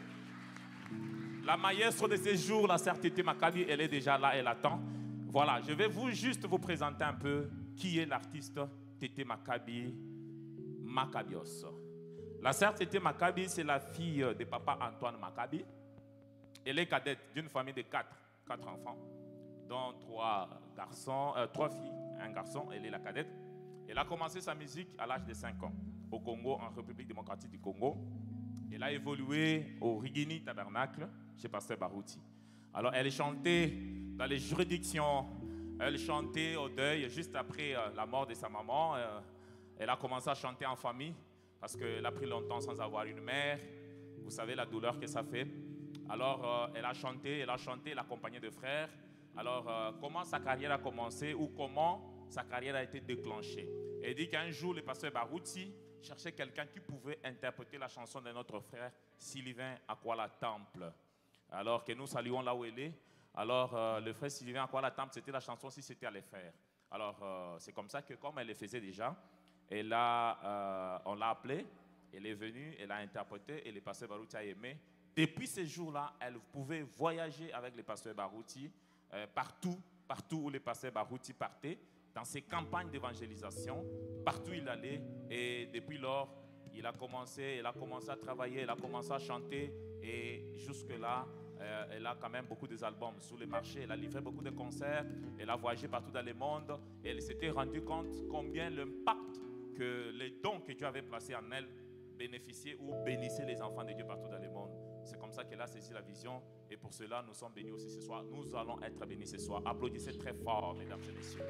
La maîtresse de ces jours, la sœur Tété Maccabi, elle est déjà là, elle attend. Voilà, je vais vous juste vous présenter un peu qui est l'artiste Tété Maccabi Maccabios. La sœur Tété Maccabi, c'est la fille de papa Antoine Maccabi. Elle est cadette d'une famille de quatre, quatre enfants, dont trois garçons, euh, trois filles, un garçon. Elle est la cadette. Elle a commencé sa musique à l'âge de cinq ans au Congo, en République démocratique du Congo. Elle a évolué au Rigini Tabernacle chez Pasteur Barouti. Alors, elle chantait dans les juridictions, elle chantait au deuil juste après euh, la mort de sa maman. Euh, elle a commencé à chanter en famille parce qu'elle a pris longtemps sans avoir une mère. Vous savez la douleur que ça fait. Alors, euh, elle a chanté, elle a chanté, elle a accompagné de frères. Alors, euh, comment sa carrière a commencé ou comment sa carrière a été déclenchée? Elle dit qu'un jour, le pasteur Barouti cherchait quelqu'un qui pouvait interpréter la chanson de notre frère Sylvain Akwala Temple. Alors que nous saluons là où elle est. Alors, euh, le frère Sylvain Akwala Temple, c'était la chanson si c'était à les faire. Alors, euh, c'est comme ça que, comme elle le faisait déjà, elle a, euh, on l'a appelée, elle est venue, elle a interprété et le pasteur Barouti a aimé. Depuis ce jour-là, elle pouvait voyager avec le pasteur Barouti euh, partout, partout où le pasteur Barouti partait, dans ses campagnes d'évangélisation, partout où il allait. Et depuis lors, il a commencé, elle a commencé à travailler, elle a commencé à chanter. Et jusque-là, euh, elle a quand même beaucoup d'albums sur le marché. Elle a livré beaucoup de concerts. Elle a voyagé partout dans le monde. Et elle s'était rendue compte combien l'impact que les dons que Dieu avait placés en elle bénéficiaient ou bénissaient les enfants de Dieu partout dans le monde. C'est comme ça qu'elle a saisi la vision. Et pour cela, nous sommes bénis aussi ce soir. Nous allons être bénis ce soir. Applaudissez très fort, mesdames et messieurs.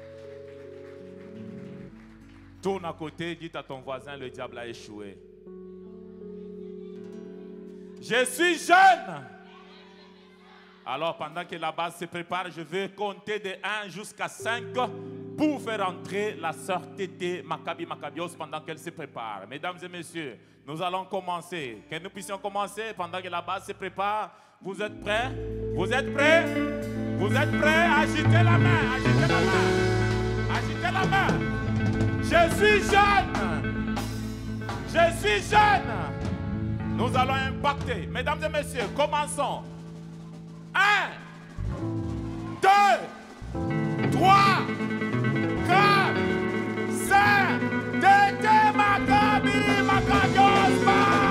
Tourne à côté, dites à ton voisin, le diable a échoué. Je suis jeune. Alors, pendant que la base se prépare, je vais compter de un jusqu'à cinq pour faire entrer la sœur Tété Maccabi Maccabios pendant qu'elle se prépare. Mesdames et messieurs, nous allons commencer. Que nous puissions commencer pendant que la base se prépare. Vous êtes prêts? Vous êtes prêts? Vous êtes prêts? Agitez la main, agitez la main. Agitez la main. Je suis jeune. Je suis jeune. Nous allons impacter. Mesdames et messieurs, commençons. Un, deux, trois, quatre, cinq. Tété Maccabi Maccabios.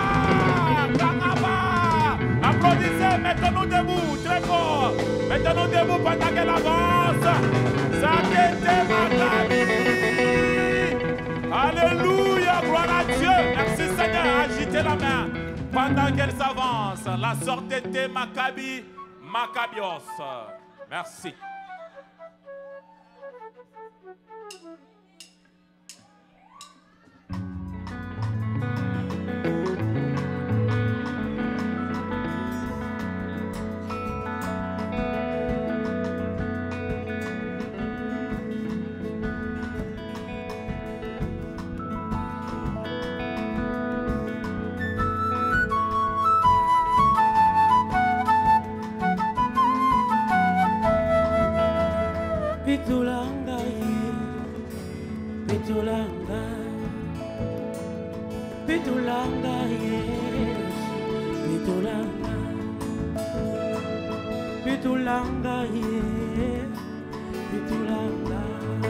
Applaudissez, mettons-nous debout, très fort. Mettons-nous debout pendant qu'elle avance. Ça Tété Maccabi. Alléluia, gloire à Dieu. Merci Seigneur. Agitez la main pendant qu'elle s'avance. La sortez Maccabi, Maccabios. Merci. Pitulanga ye, pitulanga, pitulanga ye, pitulanga, pitulanga ye, pitulanga.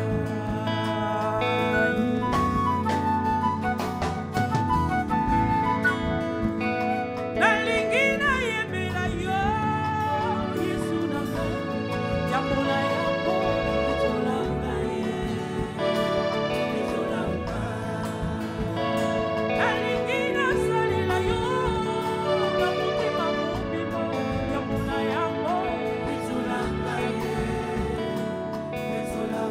Nalingi na yembela yo, Yesu nanga, yambola yambo. Pitulanga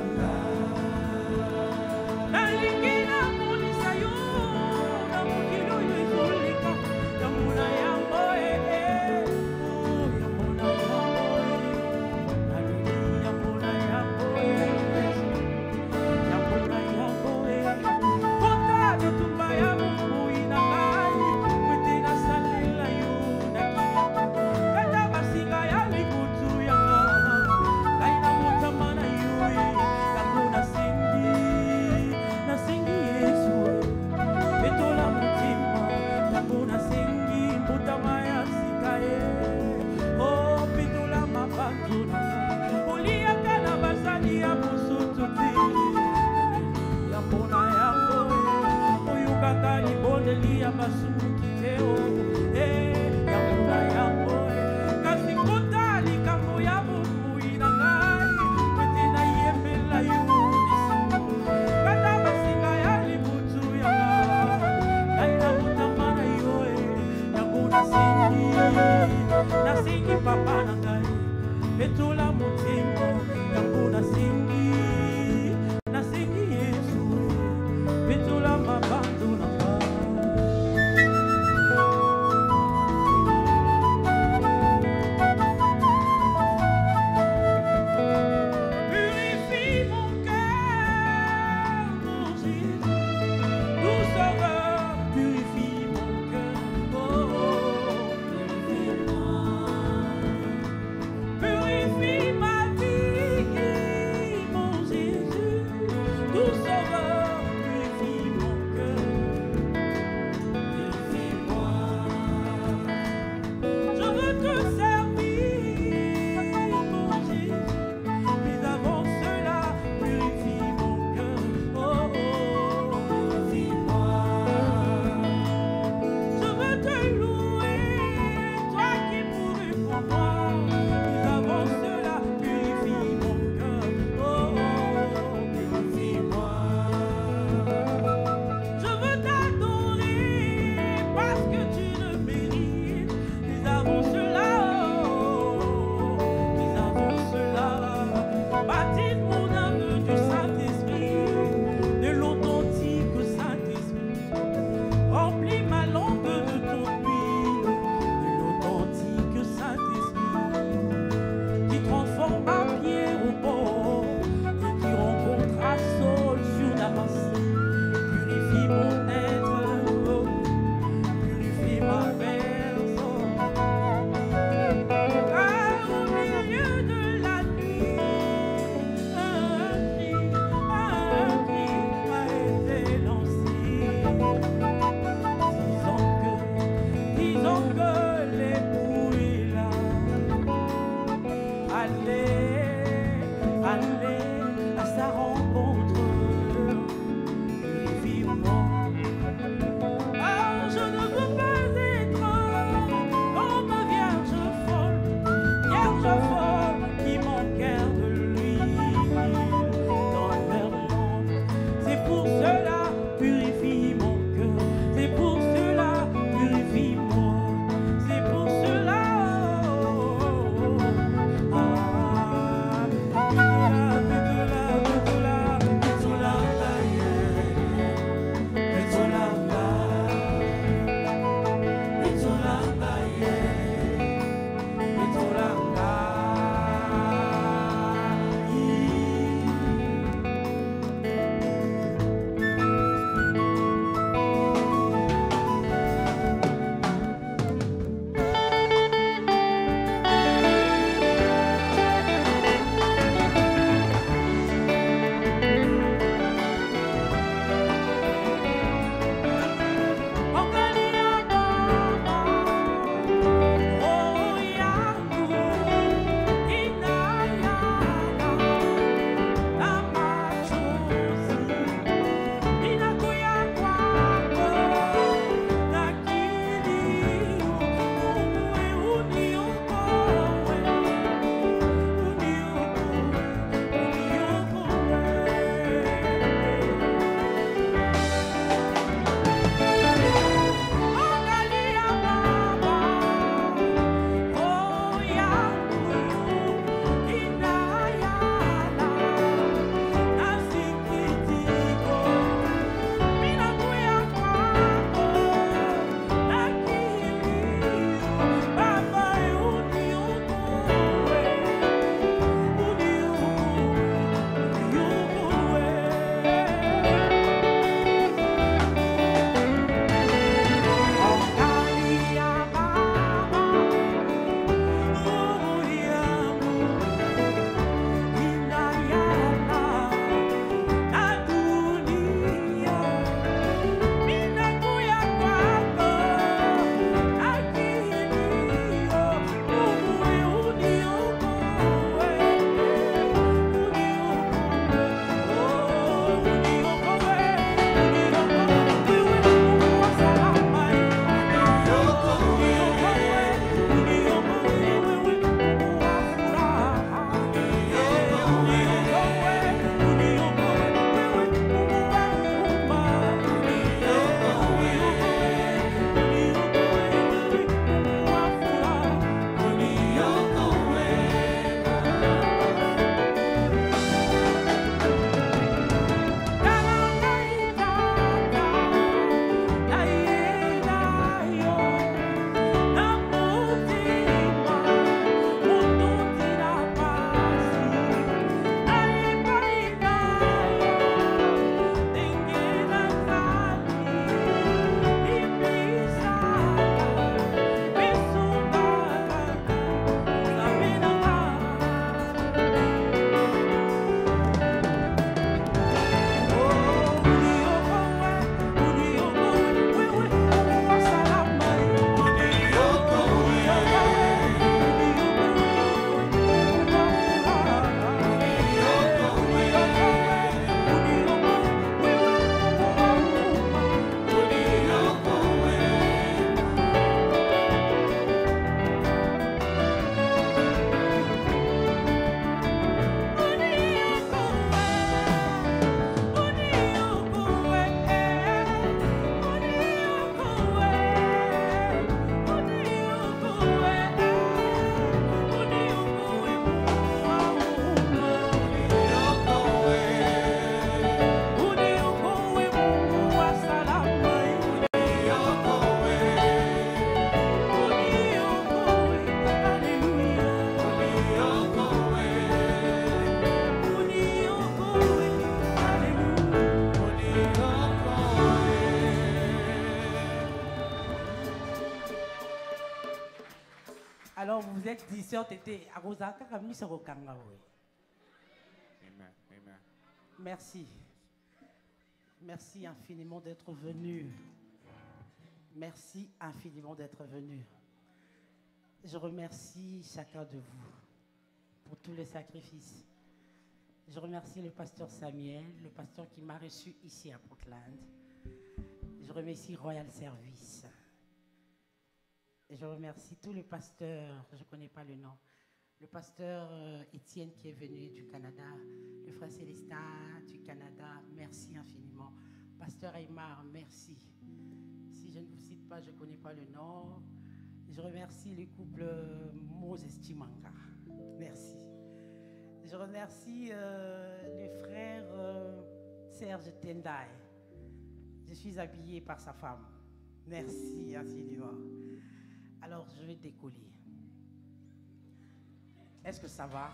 Alors vous êtes dit, sœur Tété, à Rosaka, Kamni Sorokanga, oui. Amen. Amen. Merci. Merci infiniment d'être venu. Merci infiniment d'être venu. Je remercie chacun de vous pour tous les sacrifices. Je remercie le pasteur Samuel, le pasteur qui m'a reçu ici à Portland. Je remercie Royal Service. Et je remercie tous les pasteurs, je ne connais pas le nom. Le pasteur euh, Étienne qui est venu du Canada, le frère Célestin du Canada, merci infiniment. Pasteur Aymar, merci. Si je ne vous cite pas, je ne connais pas le nom. Je remercie le couple euh, Moses Chimanga, merci. Je remercie euh, le frère euh, Serge Tendai. Je suis habillée par sa femme. Merci infiniment. Alors, je vais décoller. Est-ce que ça va?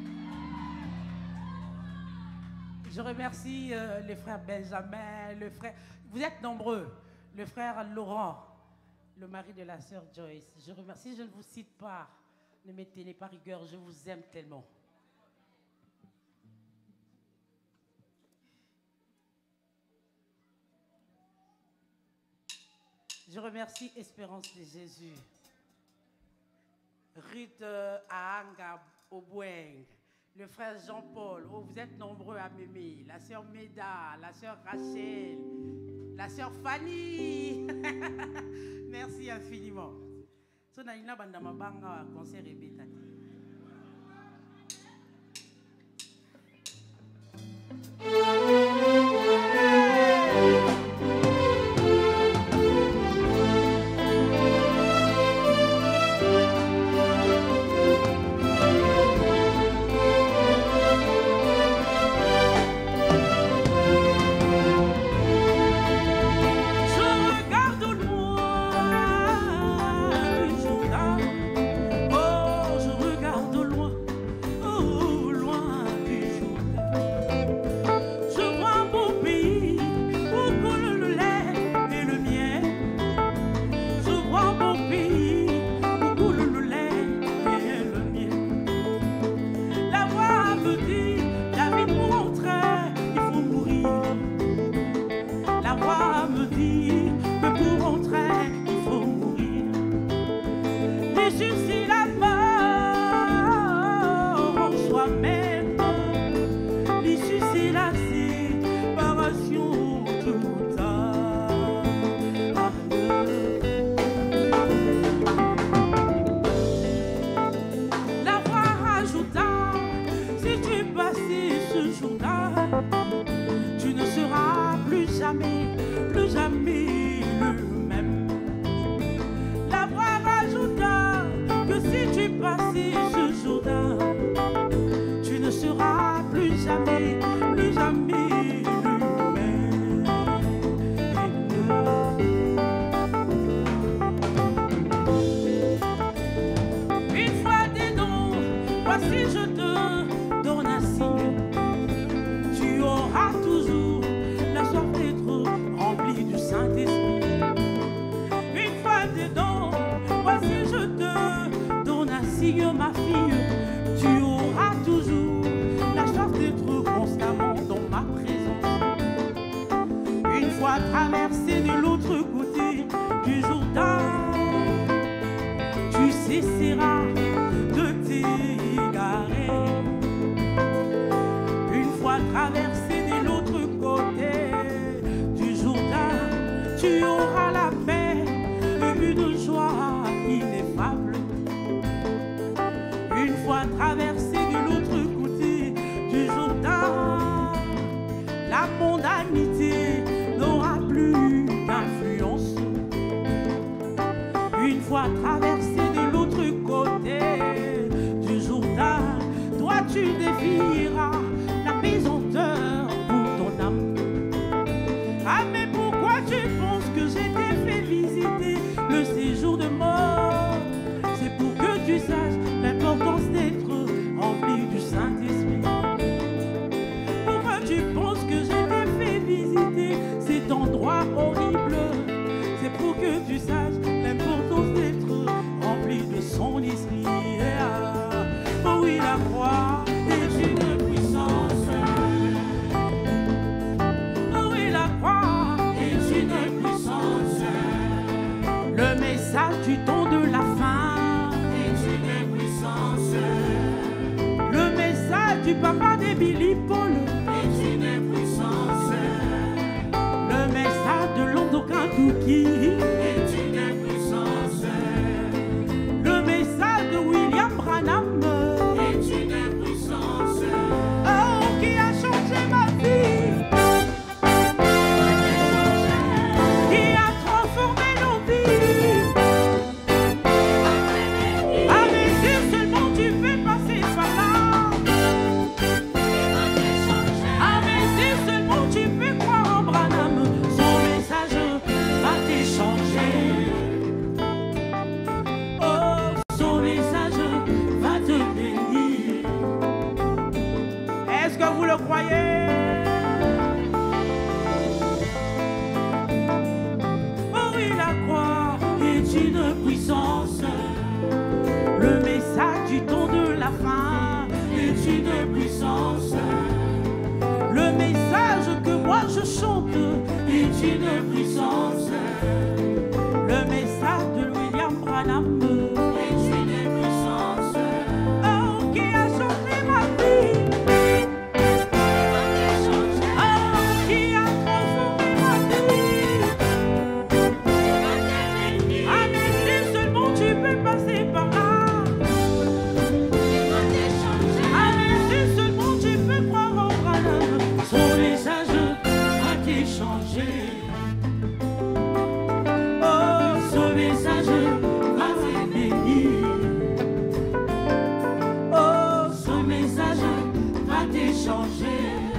Je remercie euh, les frères Benjamin, le frère... Vous êtes nombreux. Le frère Laurent, le mari de la sœur Joyce. Je remercie, je ne vous cite pas. Ne me tenez pas rigueur, je vous aime tellement. Je remercie Espérance de Jésus, Ruth euh, Ahanga Oboueng, le frère Jean-Paul, oh, vous êtes nombreux à m'aimer, la sœur Méda, la sœur Rachel, la sœur Fanny. Merci infiniment. So na ina banda mabanga concert rebeta. Horrible, c'est pour que tu saches l'importance d'être rempli de son esprit. Oh oui, la croix est une puissance. Oh oui, la croix est une puissance. Le message du temps de la fin est une puissance. Le message du papa de Billy Paul est une puissance. Le message de Londo Kanduki est une puissance. Le message de William Branham est une puissance. Oh, qui a changé ma vie, qui a transformé nos vies. À mes yeux seulement tu peux passer par là. À mes yeux seulement tu peux croire en Branham. Son message va t'échanger. Oh, son message va te bénir. Est-ce que vous le croyez? Oh oui, la croix est une puissance. Le message du temps de la fin est une puissance. Le message que moi je chante est une puissance. Le message de William Branham est une puissance. Oh, qui a changé ma vie. Oh, qui a transformé ma vie. À mes yeux seulement tu peux passer par là. À mes yeux seulement tu peux croire en Branham. Son message va t'échanger. Oh, ce message va te bénir. Oh, ce message va t'échanger.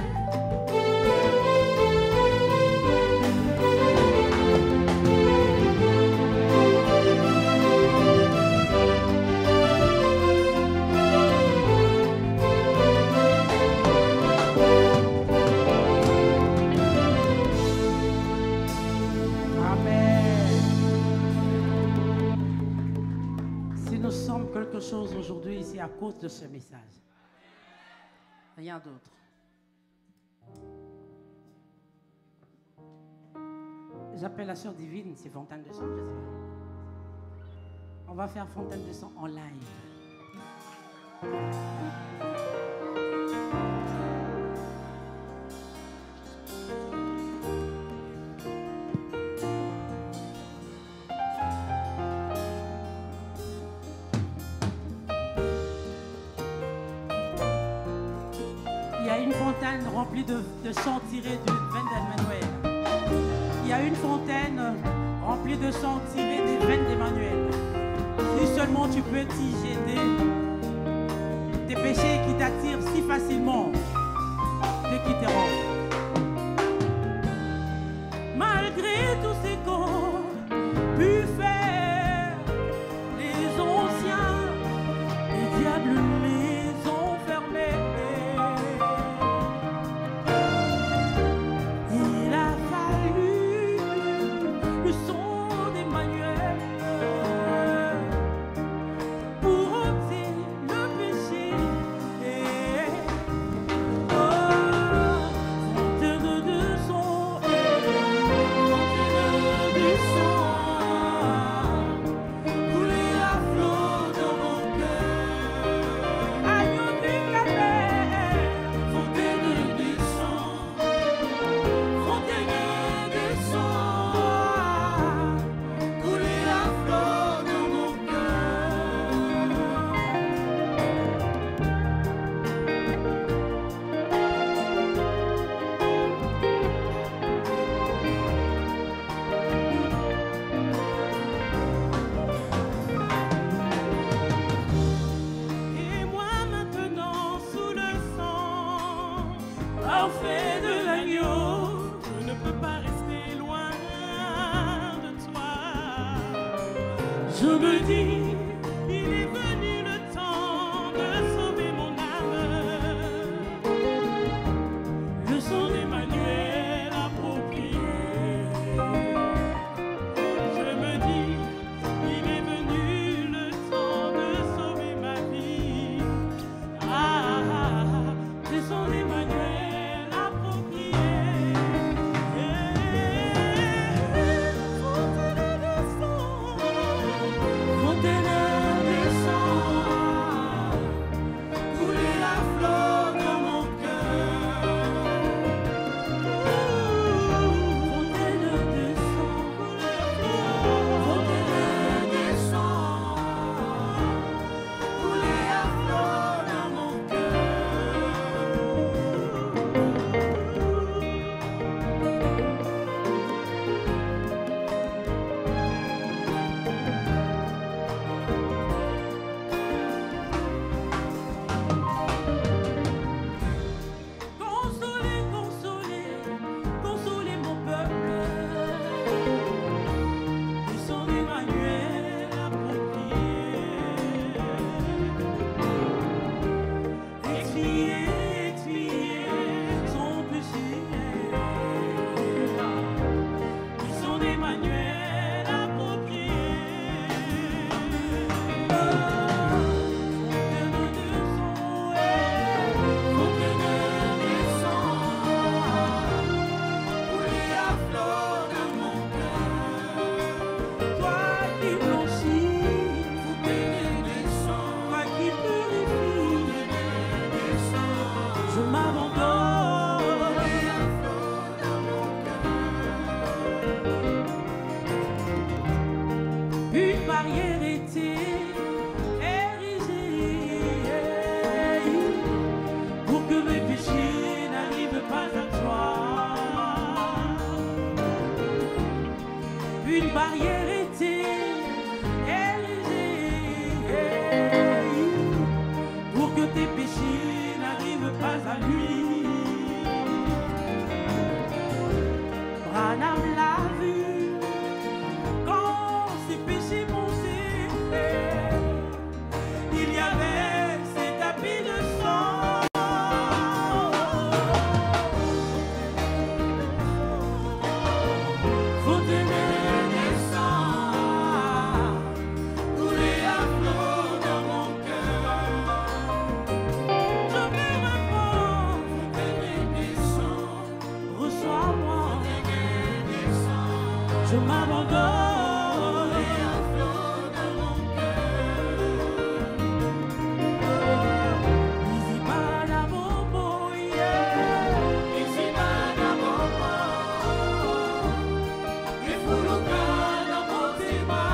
Amen. Si nous sommes quelque chose aujourd'hui, c'est à cause de ce message. Rien d'autre. J'appelle la sœur divine, c'est Fontaine de sang, je sais pas. On va faire Fontaine de sang en live. Il y a une fontaine remplie de, de sang tirés du veine d'Emmanuel. Il y a une fontaine remplie de sang tiré des veines d'Emmanuel. Si seulement tu peux t'y jeter, des péchés qui t'attirent si facilement, te quitteront. Malgré tout ce qu'ont pu faire les anciens, les diables les ont fermés. Il a fallu le son d'Emmanuel pour ôter le péché. Oh, fontaine de sang, fontaine de sang, couler à flot dans mon cœur. Agneau du Cap-Vert, fontaine de sang, fontaine de sang, couler à flot dans mon cœur. Et moi maintenant sous le sang parfait de l'agneau, je ne peux pas rester loin de toi. Je me dis, il est venu le temps de sauver mon âme. Le sang d'Emmanuel approprié. Je me dis, il est venu le temps de barrière était érigée pour que mes péchés n'arrivent pas à toi. Une barrière était érigée pour que tes péchés n'arrivent pas à lui. Branham l'a vu quand ses péchés montaient. Il y avait ces tapis de sang. Fontaine de sang coulait à flot dans mon cœur. Je me réponds, fontaine de sang, reçois-moi. Je m'abandonne et à flot dans mon cœur. Ici bana bobo, yeah. Ici bana bobo. Et fuluka dans mon tema.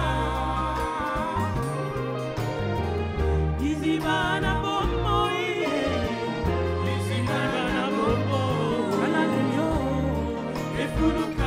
Ici bana bobo, yeah. Ici bana bobo. Hallelujah. Et fuluka.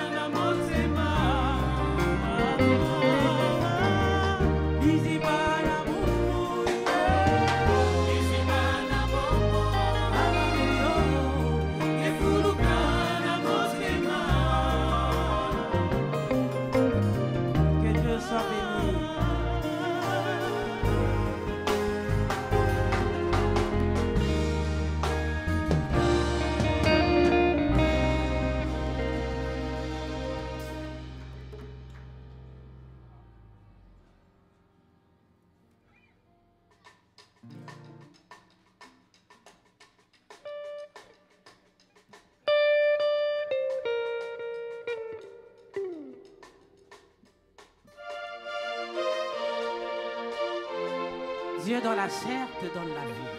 Dieu dans la chair te donne la vie.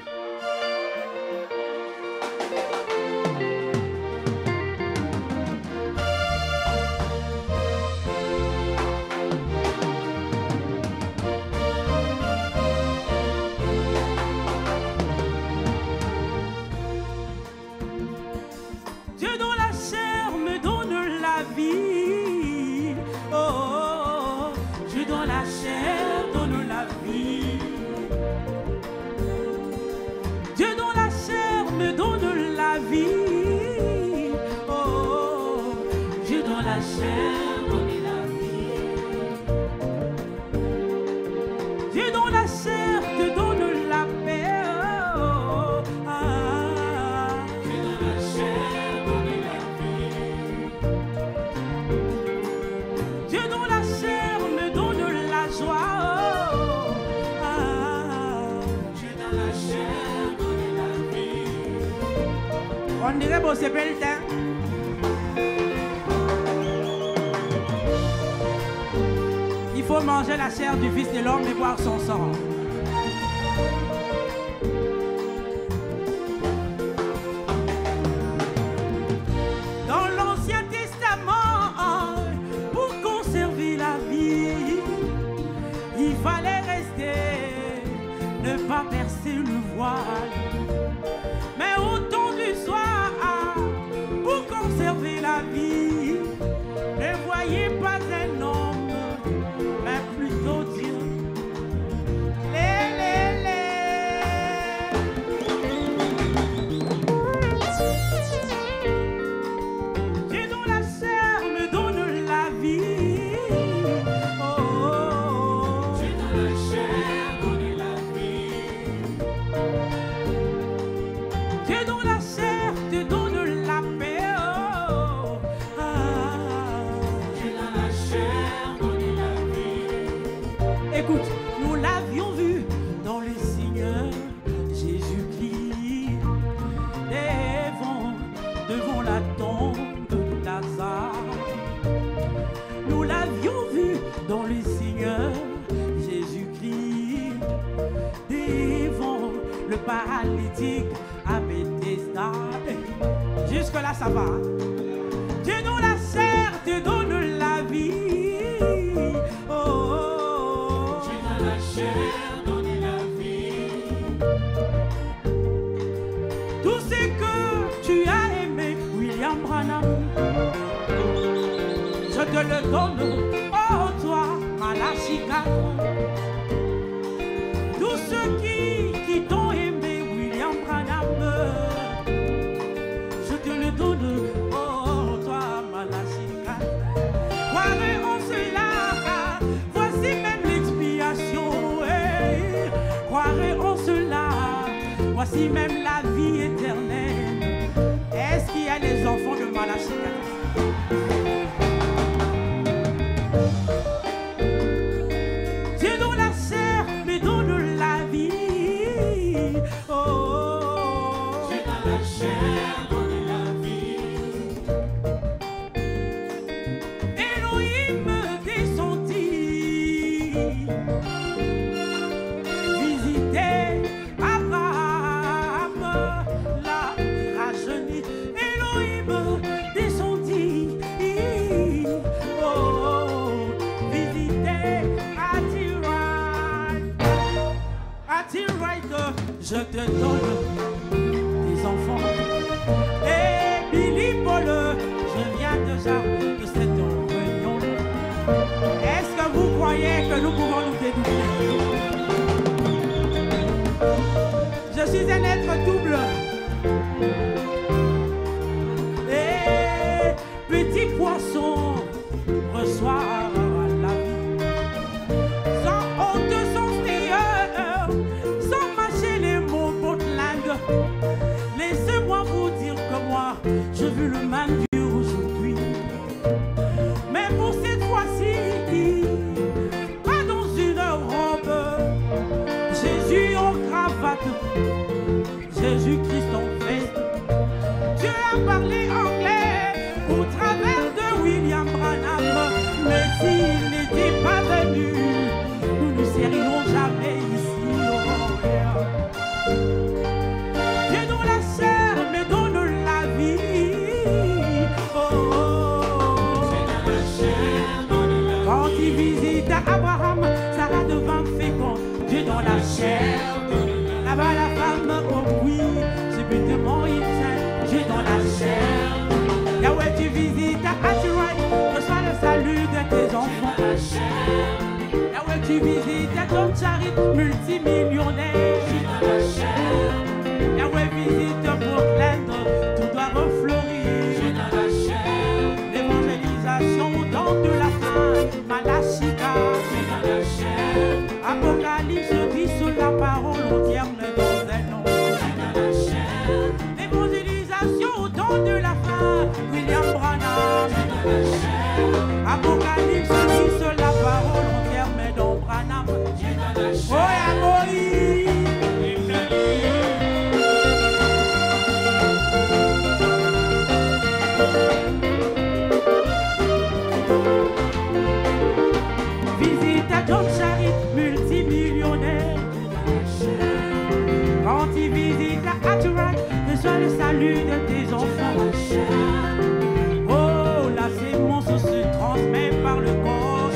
Dieu dans la chair me donne la vie. Oh, oh, oh. Dieu dans la chair donne la vie. Dieu dans la chair me donne la vie. Oh, oh, Dieu dans la chair donne la vie. Dieu dans la chair te donne la paix. Oh, oh, ah. Dieu dans la chair donne la vie. Dieu dans la chair me donne la joie. Oh, ah. Dieu dans la chair. On dirait bon c'est bel temps. Il faut manger la chair du Fils de l'homme et boire son sang. Dans l'Ancien Testament, pour conserver la vie, il fallait rester, ne pas percer le voile. Mais au temps du soir, pour conserver la vie, ne voyez pas un homme, mais plutôt Dieu. Lé, lé, lé. Dieu dans la chair me donne la vie. Oh, oh, oh. Dieu dans la chair donne la vie. Dieu dans la chair te donne la paix. Oh, ah. Dieu dans la chair donne la vie. Écoute, nous l'avions vu dans le Seigneur Jésus-Christ, devant, devant la tombe de Lazare. Nous l'avions vu dans le Seigneur Jésus-Christ, devant le paralytique à Bethesda. Jusque-là, ça va. Dieu dans la chair te donne la vie. Oh, oh, oh. te le donne, oh toi, Malachikatro. Tous ceux qui, qui t'ont aimé, William Branham, je te le donne, oh toi, Malachikatro. Croirez en cela, voici même l'expiation. Hey. Croirez en cela, voici même la vie éternelle. Est-ce qu'il y a les enfants de Malachikatro? Dieu dans la chair, mais donne la vie. Oh, Dieu dans la chair, donne la vie. Elohim descendit, visiter Abraham, la rajeunit. Elohim descendit, oh, visiter Atirai. Atirai, je te donne des enfants. Et Billy Paul, je viens déjà de cette réunion. Est-ce que vous croyez que nous pouvons nous dédoubler? Je suis un être double. Et petit poisson reçoit la vie. Sans honte, sans frayeur, sans mâcher les mots Portland. Laissez-moi vous dire que moi, je vis le même Dieu aujourd'hui. Mais pour cette fois-ci, pas dans une robe, Jésus en cravate, Jésus-Christ en veste. Dieu a parlé anglais au travers de William Branham. Mais s'il n'était pas venu, nous ne serions jamais ici. Oh, Dieu dans la chair, mais donne la vie. Oh, quand il visita Abraham, Sarah devint féconde. Dieu dans la chair, là-bas la femme, oh oui, subitement il s'aime. Dieu dans la chair. Yahweh, tu visites Atirai, reçois le salut de tes enfants. Yahweh, tu visites Tom Charit, multimillionnaire. Yahweh, visite Portland, tout doit refleurir. L'évangélisation au temps de la fin, Malachika. Apocalypse dit sur la parole au terme dans un nom. L'évangélisation au temps de la fin, William Branham. Apocalypse dit sur la parole au terme dans Branham. Oh, Moïse. Visite à John Charit, multimillionnaire. Quand il visite à Atirai, reçois le salut de tes enfants. Oh, la sémence se transmet par le corps.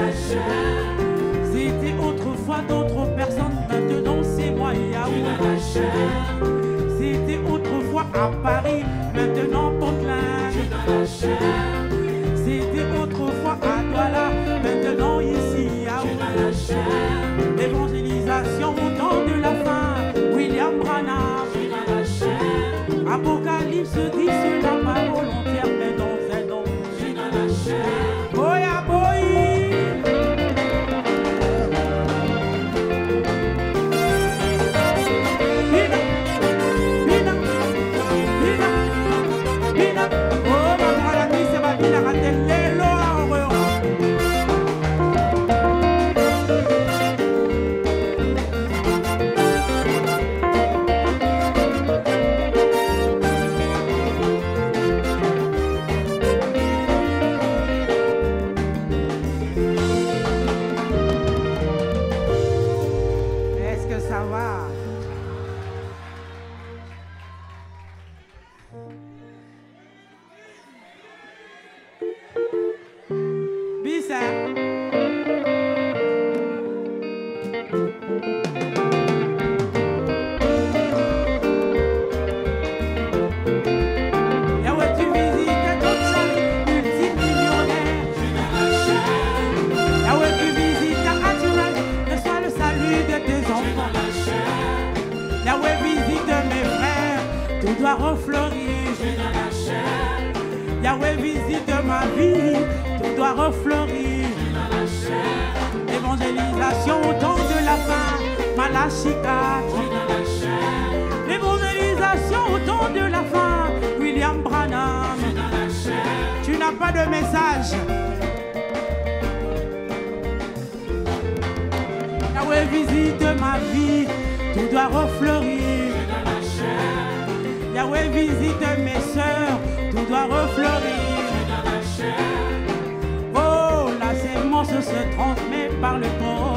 C'était autrefois d'autres personnes, maintenant c'est moi Yahweh. C'était autrefois à Paris, maintenant Portland. C'était autrefois à Douala, maintenant ici Yahweh. L'évangélisation au temps de la fin, William Branham. Apocalypse dit sur la parole entière, mais dans un nom. Boya boy. Bina, bina, bina, bina. Oh, ma grande amie, c'est ma bina, ratelle-les, l'or. Est-ce que ça va? Bisa. Yahweh, tu visites ton chari multimillionnaire. dois refleurir. Yahweh visite ma vie, tout doit refleurir. L'évangélisation au temps de la fin, Malachika. L'évangélisation au temps de la fin, William Branham. Tu n'as pas de message. Yahweh visite ma vie, tout doit refleurir. Yahweh visite mes soeurs, tout doit refleurir. Oh, la sémence se transmet par le temps.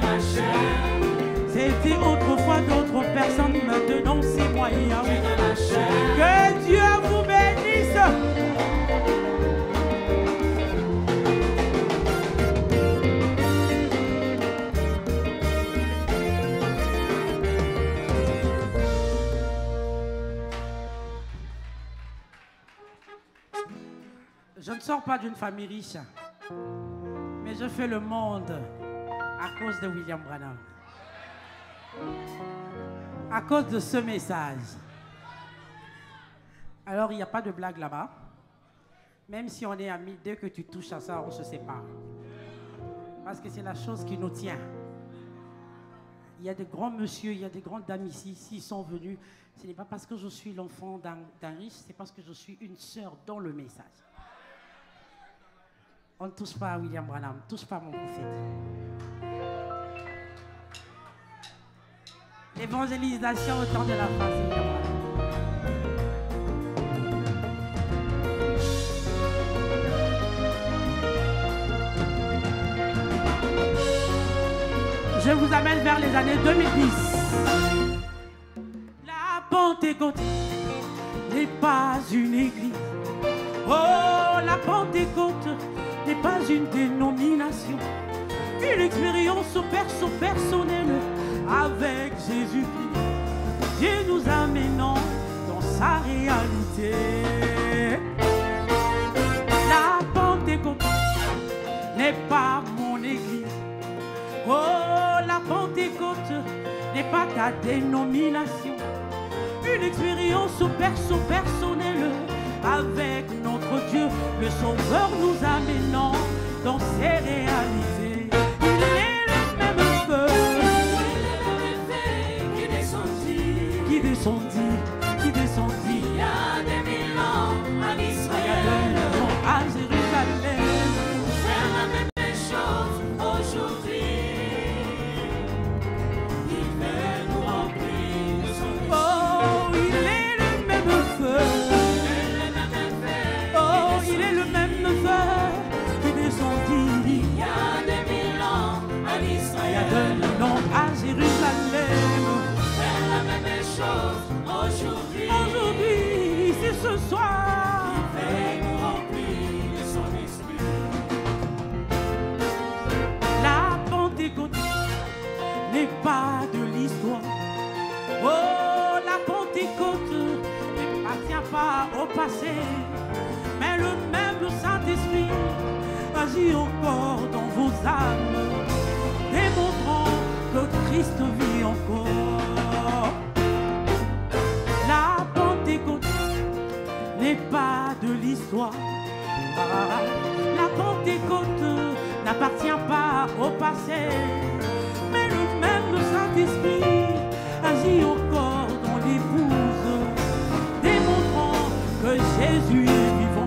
C'était autrefois d'autres personnes, maintenant c'est moi. Que Dieu vous bénisse. Je ne sors pas d'une famille riche, mais je fais le monde à cause de William Branham. À cause de ce message. Alors, il n'y a pas de blague là-bas. Même si on est amis, dès que tu touches à ça, on se sépare. Parce que c'est la chose qui nous tient. Il y a des grands messieurs, il y a des grandes dames ici, s'ils sont venus, ce n'est pas parce que je suis l'enfant d'un riche, c'est parce que je suis une sœur dans le message. On ne touche pas à William Branham, ne touche pas à mon prophète. L'évangélisation au temps de la France, William Branham. Je vous amène vers les années deux mille dix. La Pentecôte n'est pas une église. Oh, la Pentecôte n'est pas une dénomination, une expérience perso personnelle avec Jésus-Christ. Dieu nous amenant dans sa réalité. La Pentecôte n'est pas mon église. Oh, la Pentecôte n'est pas ta dénomination, une expérience perso personnelle avec notre Dieu, le Sauveur nous amenant dans ses réalités. Il est le même feu qui descendit, qui descendit, qui descendit. Il y a des mille ans à Israël, à Jérusalem, pour faire la même chose aujourd'hui. Il veut nous remplir de son esprit. Oh, il est le même feu. Il y a des mille ans à Israël, à Jérusalem, faire la même chose aujourd'hui. Aujourd'hui, c'est ce soir. Il veut nous remplir de son esprit. La Pentecôte n'est pas de l'histoire. Oh, la Pentecôte n'appartient pas au passé, mais le même Saint-Esprit agit encore dans vos âmes, démontrant que Christ vit encore. La Pentecôte n'est pas de l'histoire. La Pentecôte n'appartient pas au passé, mais le même Saint-Esprit agit encore dans l'épouse, démontrant que Jésus est vivant.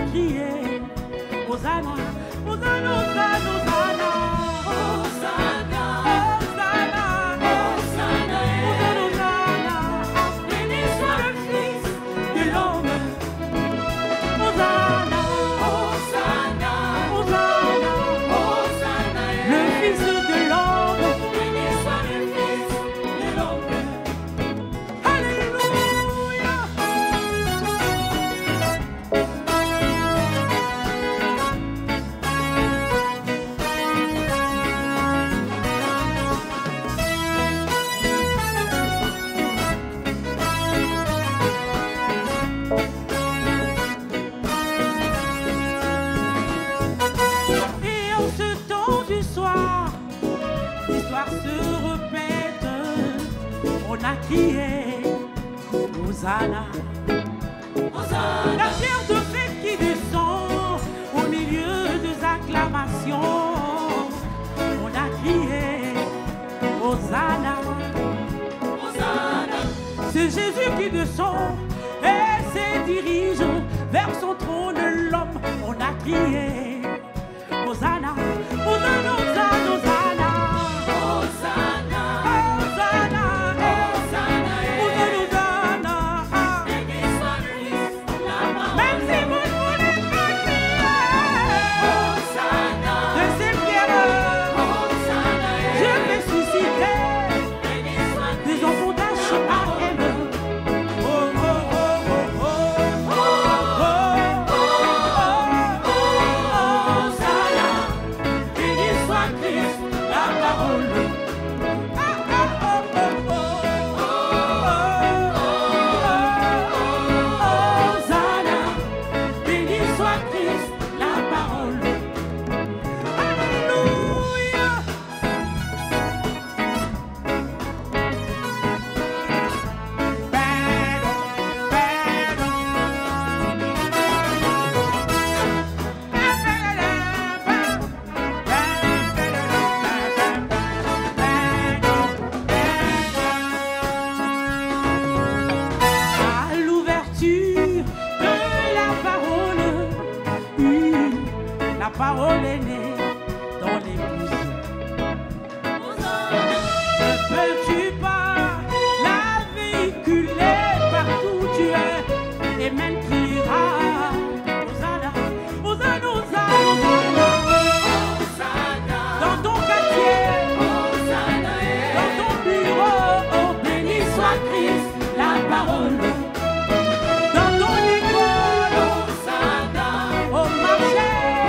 crié Hosanna, Hosanna, Hosanna, Hosanna. Crié Hosanna, Hosanna. La pierre de fête qui descend au milieu des acclamations. On a crié Hosanna, Hosanna. C'est Jésus qui descend et se dirige vers son trône l'homme. On a crié Hosanna, Hosanna, Hosanna, Hosanna. Parole est née dans l'épouse. Ne peux-tu pas la véhiculer partout où tu es et même criera Hosanna, Hosanna, Hosanna, Hosanna. Dans ton quartier, Hosanna. Dans ton bureau, oh, béni soit Christ, la parole. Dans ton école, Hosanna. Au marché,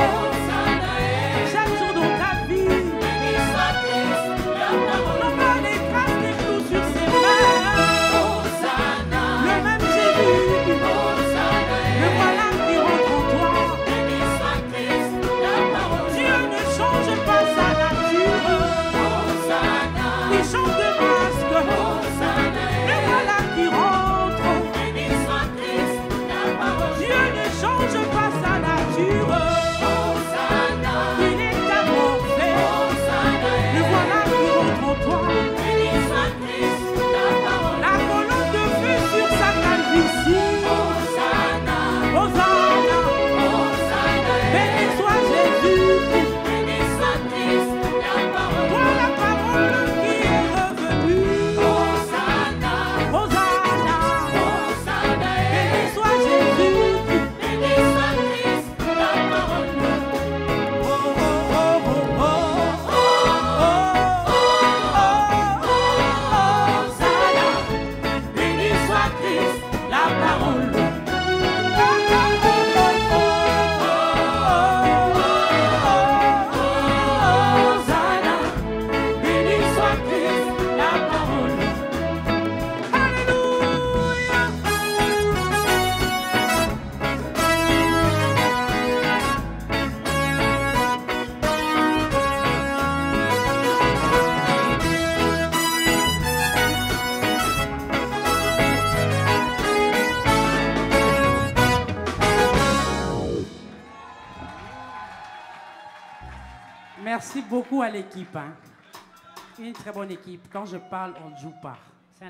Merci beaucoup à l'équipe. Hein. Une très bonne équipe. Quand je parle, on ne joue pas. C'est un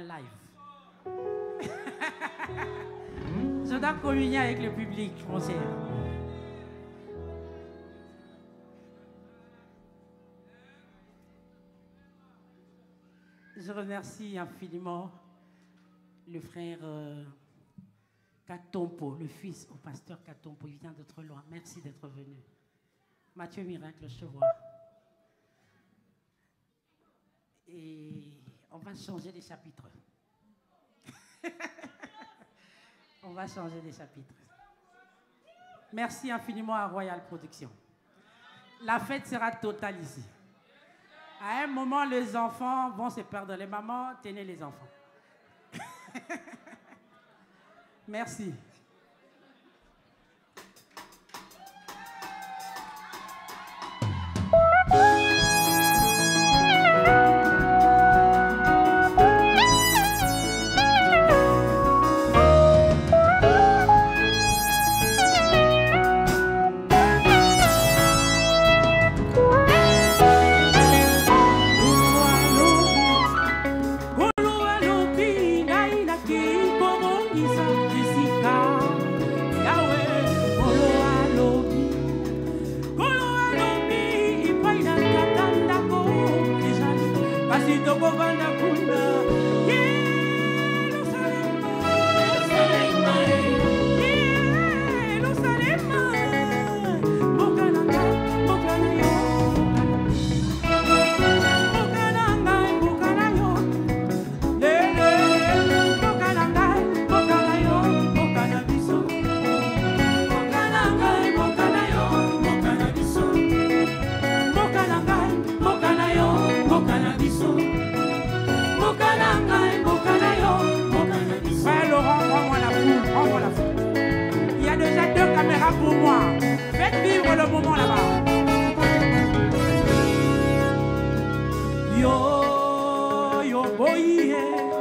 live. Je dois communier avec le public, frère. Je remercie infiniment le frère euh, Katompo, le fils au pasteur Katompo. Il vient de trop loin. Merci d'être venu. Mathieu Miracle, je te vois. Et on va changer les chapitres. On va changer les chapitres. Merci infiniment à Royal Production. La fête sera totale ici. À un moment, les enfants vont se perdre. Les mamans, tenez les enfants. Merci. Pour moi, faites vivre le moment là-bas. Yo, yo, boy,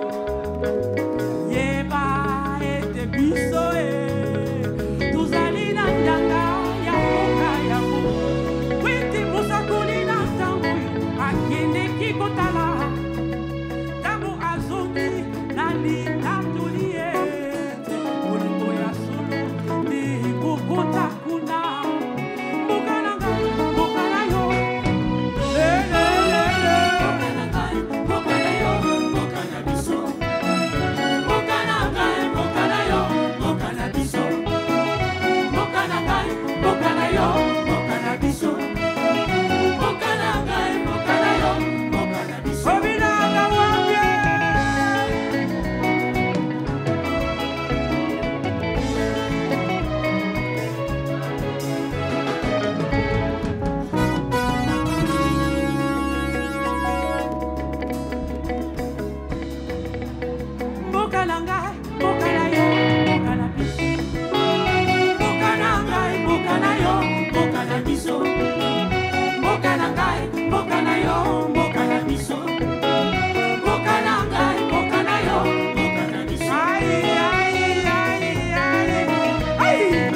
ye ba ete biso e, tuzali na ndanga ya moka ya mo. Witi musakuli na tango yo, akende kikotala, tango azongi na linda tulie, olingo ya solo ni kukuta kuna. Mukananga, mukanayo, le le le le. Mukananga, mukanayo, mukanabiso. Mukananga, mukanayo, mukanabiso. Mukananga, mukanayo, mukanabiso. Mukananga, mukanayo, mukanabiso. Obinanga wabye. Mukananga, mukanayo, mukanabiso. Mukananga, mukanayo, mukanabiso. Mukananga, mukanayo, mukanabiso. Mukananga, mukanayo, mukanabiso. Ay, ay, ay, ay, ay.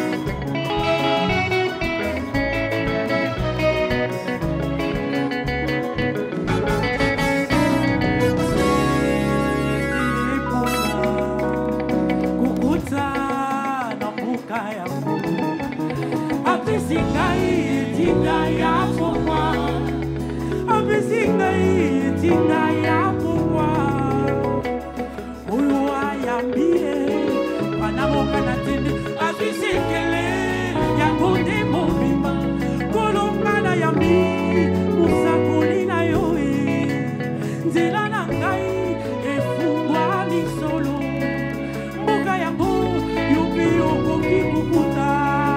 Kukuta na mbuka ya Mungu. Abisingai tinga ya mwa. Abisingai tinga ya mwa. Uyu ayambie wanamoka na tende. Abisikele ya kunde mobima. Kolongana yambi musakuli na yoe. Nzela na ngai efungwa lisolo. Mboka yango yupi okoki kukuta.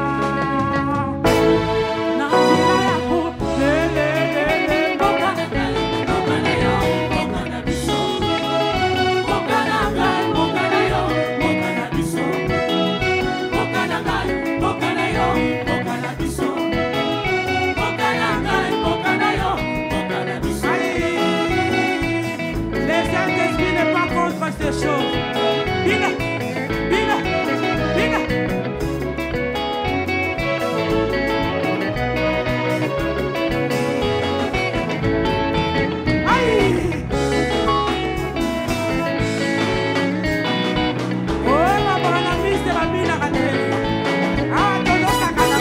Na nzela yako le le le le. Mboka na ngai, mboka na yo, mboka na biso. Mboka na ngai, mboka na yo, mboka na biso. Mboka na ngai, mboka na yo, mboka na biso. Mboka na ngai, mboka na yo, mboka na biso. Le Saint-Esprit n'est pas contre ces choses. Bina, bina, bina. Aïe. Oh, ma bonne amie, c'est la mine à rater. Ah, Dodo Sakana.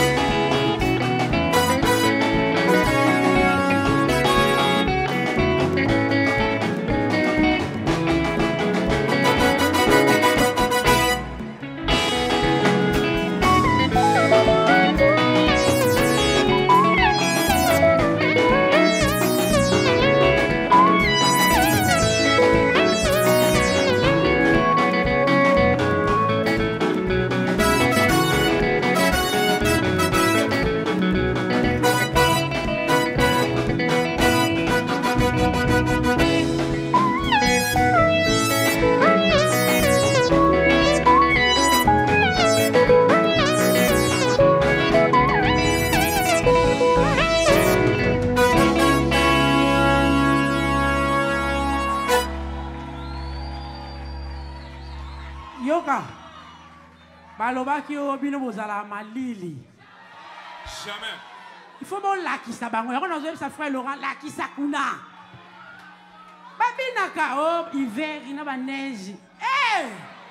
balobaki o bino bozala malili. Jamais. Il faut bon lakisa bango. Yako nazo sa frère Laurent lakisa kuna. Babinaka o hiver ina ba neige. Eh!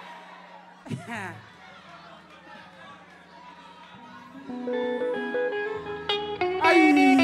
Aïe!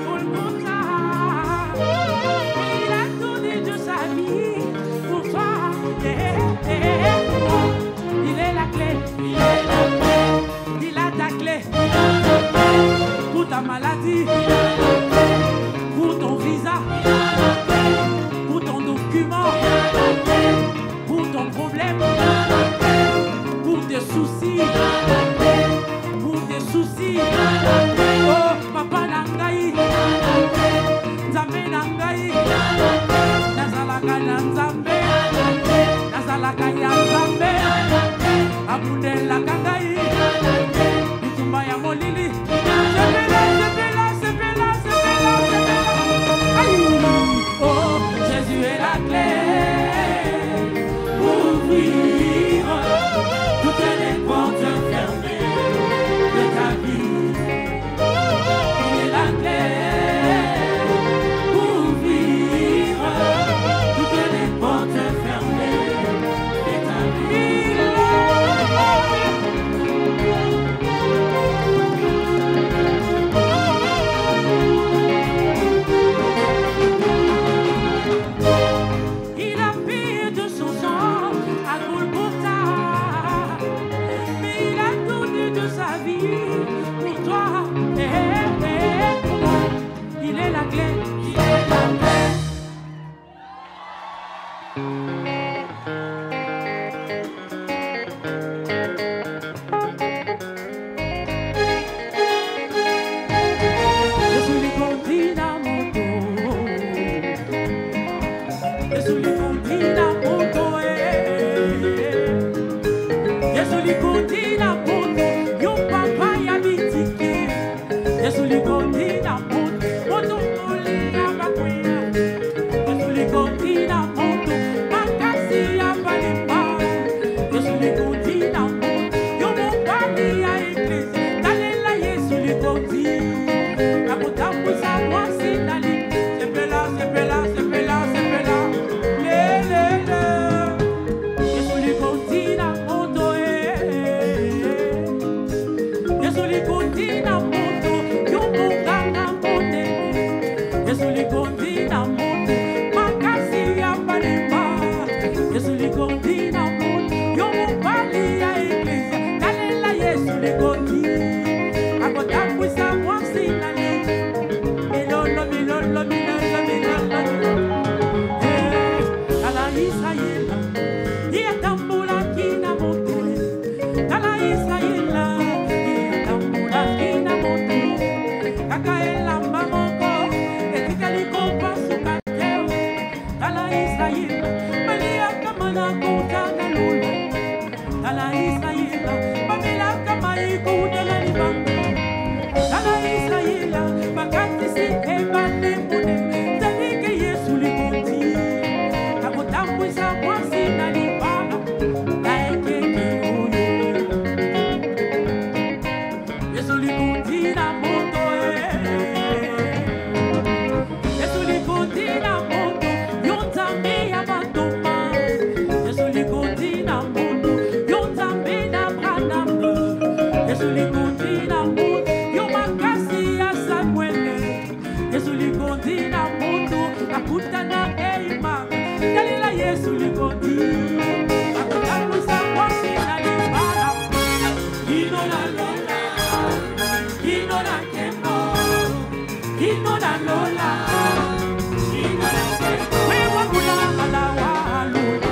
Pour toi, nazalaka na nzambe nazalaka ya nzambe abundelaka ngai bitumba ya molili sepela sepela sepela sepela sepela aïe oh Jésus est la clé pour ouvrir toutes les portes fermées de ta vie. Il est la clé pour ouvrir toutes les portes fermées de ta vie. Il a payé de son sang à Golgotha, mais il a donné de sa vie pour toi et pour moi. Il est la clé, il est la clé. Yesu likontina moto, Yesu likontina moto, Yesu likontina moto, yo papa ya bitiki, Yesu likontina moto, moto mole ya bakwea, Yesu likontina moto, makasi ya balimba, Yesu likontina moto, yo mopali ya eglise, talela Yesu likontina. Akotambuza mwasi nali, sepela, sepela, sepela, sepela, le, le, le. Yesu likontina moto, eh. Yesu likontina moto, yo munganga mote. Yesu likontina moto, makasi ya balimba. Yesu likontina moto, yo mupali ya eglise, nalela Yesu likontina. Akotambuza mwasi nali. Milolo, milolo, milolo, milolo. Eh, ala Israela, iyatambula kina moto. Ala Israela, iyatambula kina moto. Kakaela mamoko, etikali kompa sukateo. Ala Israela, malia kamana kutana lula. Ala Israela, mamila kamai kutana libanga. Ala Israela, makati si ebane mune, tanike Yesu likonti. Akotambuza mwasi na libana, naeke kiuno. Yesu likonti na moto, eh. Yesu likonti na moto, yontambe ya matoma. Yesu likonti na moto, yontambe na branam. Yesu likonti na moto, yo makasi ya Samuele. Yesu likonti na moto, akutana eima. Kalila Yesu likonti, akutambuza mwasi na libana. Ino na lola, ino na kemo, ino na lola, ino na kemo. Wewa kula alawa alula.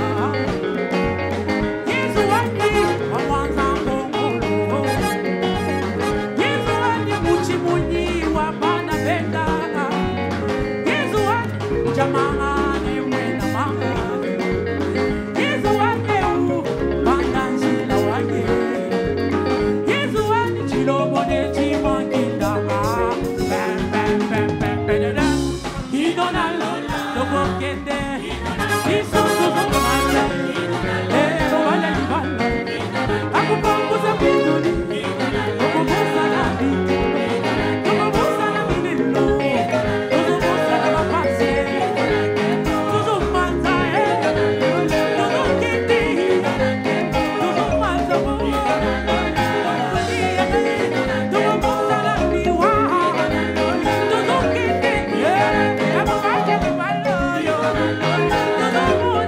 Yesu wani wawanza ngongolo. Yesu wani muchimuni wa bana benda. Yesu wani jamani mwena mama. Yesu wani u banda njila wake. Yesu wani chilobone chimanginda. Bam bam bam bam bam bam. Ino na lola logo kende. Iso soso mata. Eh wala libala. Akupanguza biduni. Akupanguza na biti. Akupanguza na minilo. Akupanguza na mapase. Tuzo mata eh. Tuzo kiti. Tuzo mata mo. Tuzo mata na miwa. Tuzo kiti. Yeah. Akupanguza na malo yo. Tuzo mata.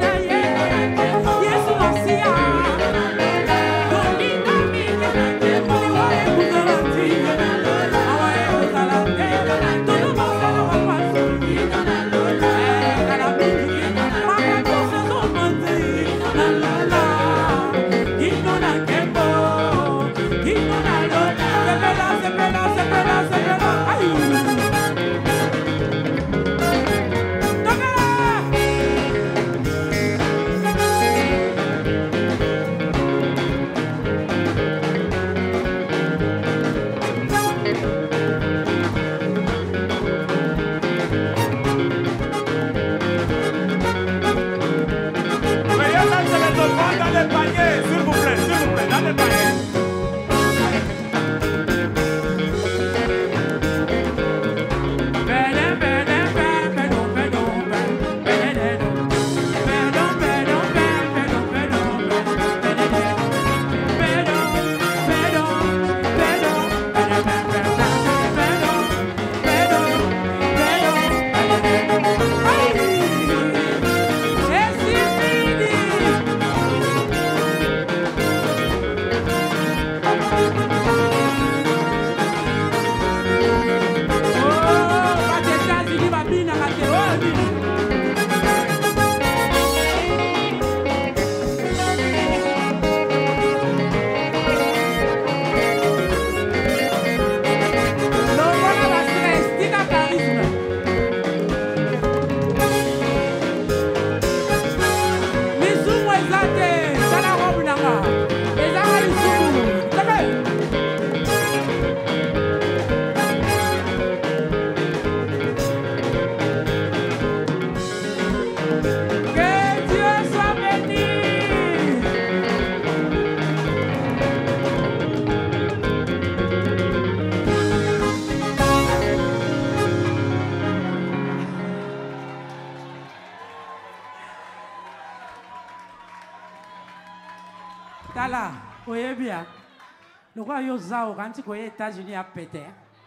Tala, oye bien. Le roi Yozao, quand tu es aux États-Unis, a pété.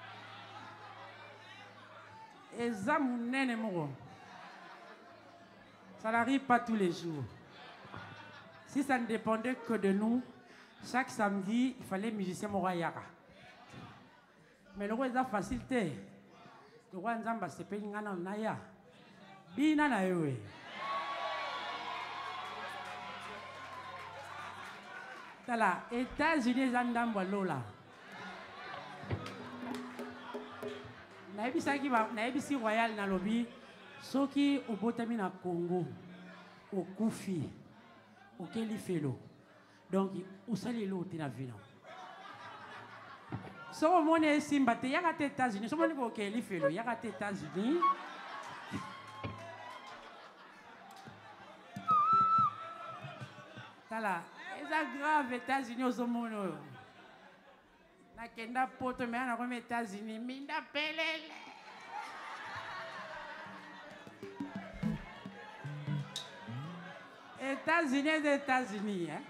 Et ça, mon nene, mon. Ça n'arrive pas tous les jours. Si ça ne dépendait que de nous, chaque samedi, il fallait musicien Morayara. Mais le roi est facilité. Le roi Nzamba se paye ngana naya. Bina na yewe. Tala, États-Unis zandamba lola. Naibisa ki ba, naibisi royal na lobby. Soki obotami na Congo, au Koufi, au Kelifelo. Donc, où ça les lots na vino. So mon est simbate, y'a raté États-Unis. So mon est au Kelifelo, y'a raté États-Unis. Tala, c'est grave États-Unis au monde. Na kenda poto mais na comme États-Unis, minda pelele. États-Unis des États-Unis, hein.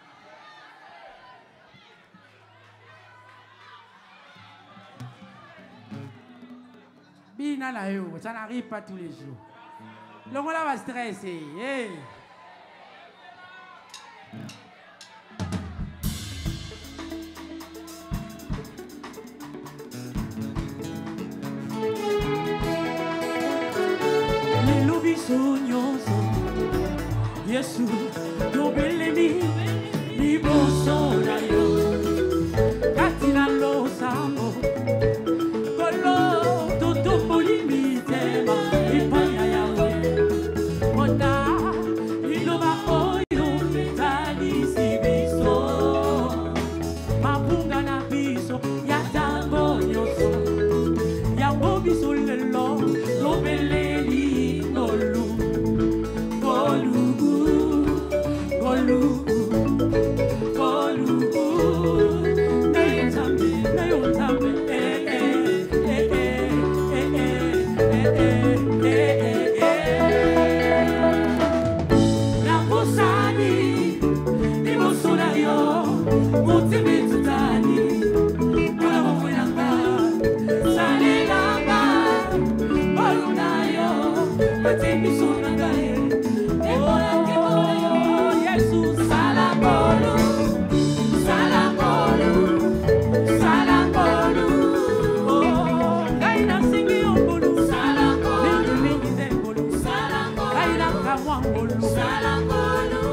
Bina na yo, ça n'arrive pas tous les jours. Le monde va stresser, hey. Les lobbies sont Yesu, dobelemi, ni bosona yo. Katina lo sambo, kolo toto polimi tema, ipaya yawe. Ona, iloma oyo, tani si biso. Mabunga na biso, yatambo nyoso. Yambo biso lelo, dobeleli nolu. Golu. Golu, Golu, Nayo Zambe, Nayo Zambe, eh eh eh eh eh eh eh eh. La posani, ni mosona yo, motimi tutani, mwana mwenanga, salelanga, Golu na yo, motimi sonanga ye, ebola ebola yo. Salangolu, Salangolu, Salangolu. Oh, Gaina singi ongolu, Salangolu, mingi zengolu, Salangolu, Gaina kamwangolu, Salangolu.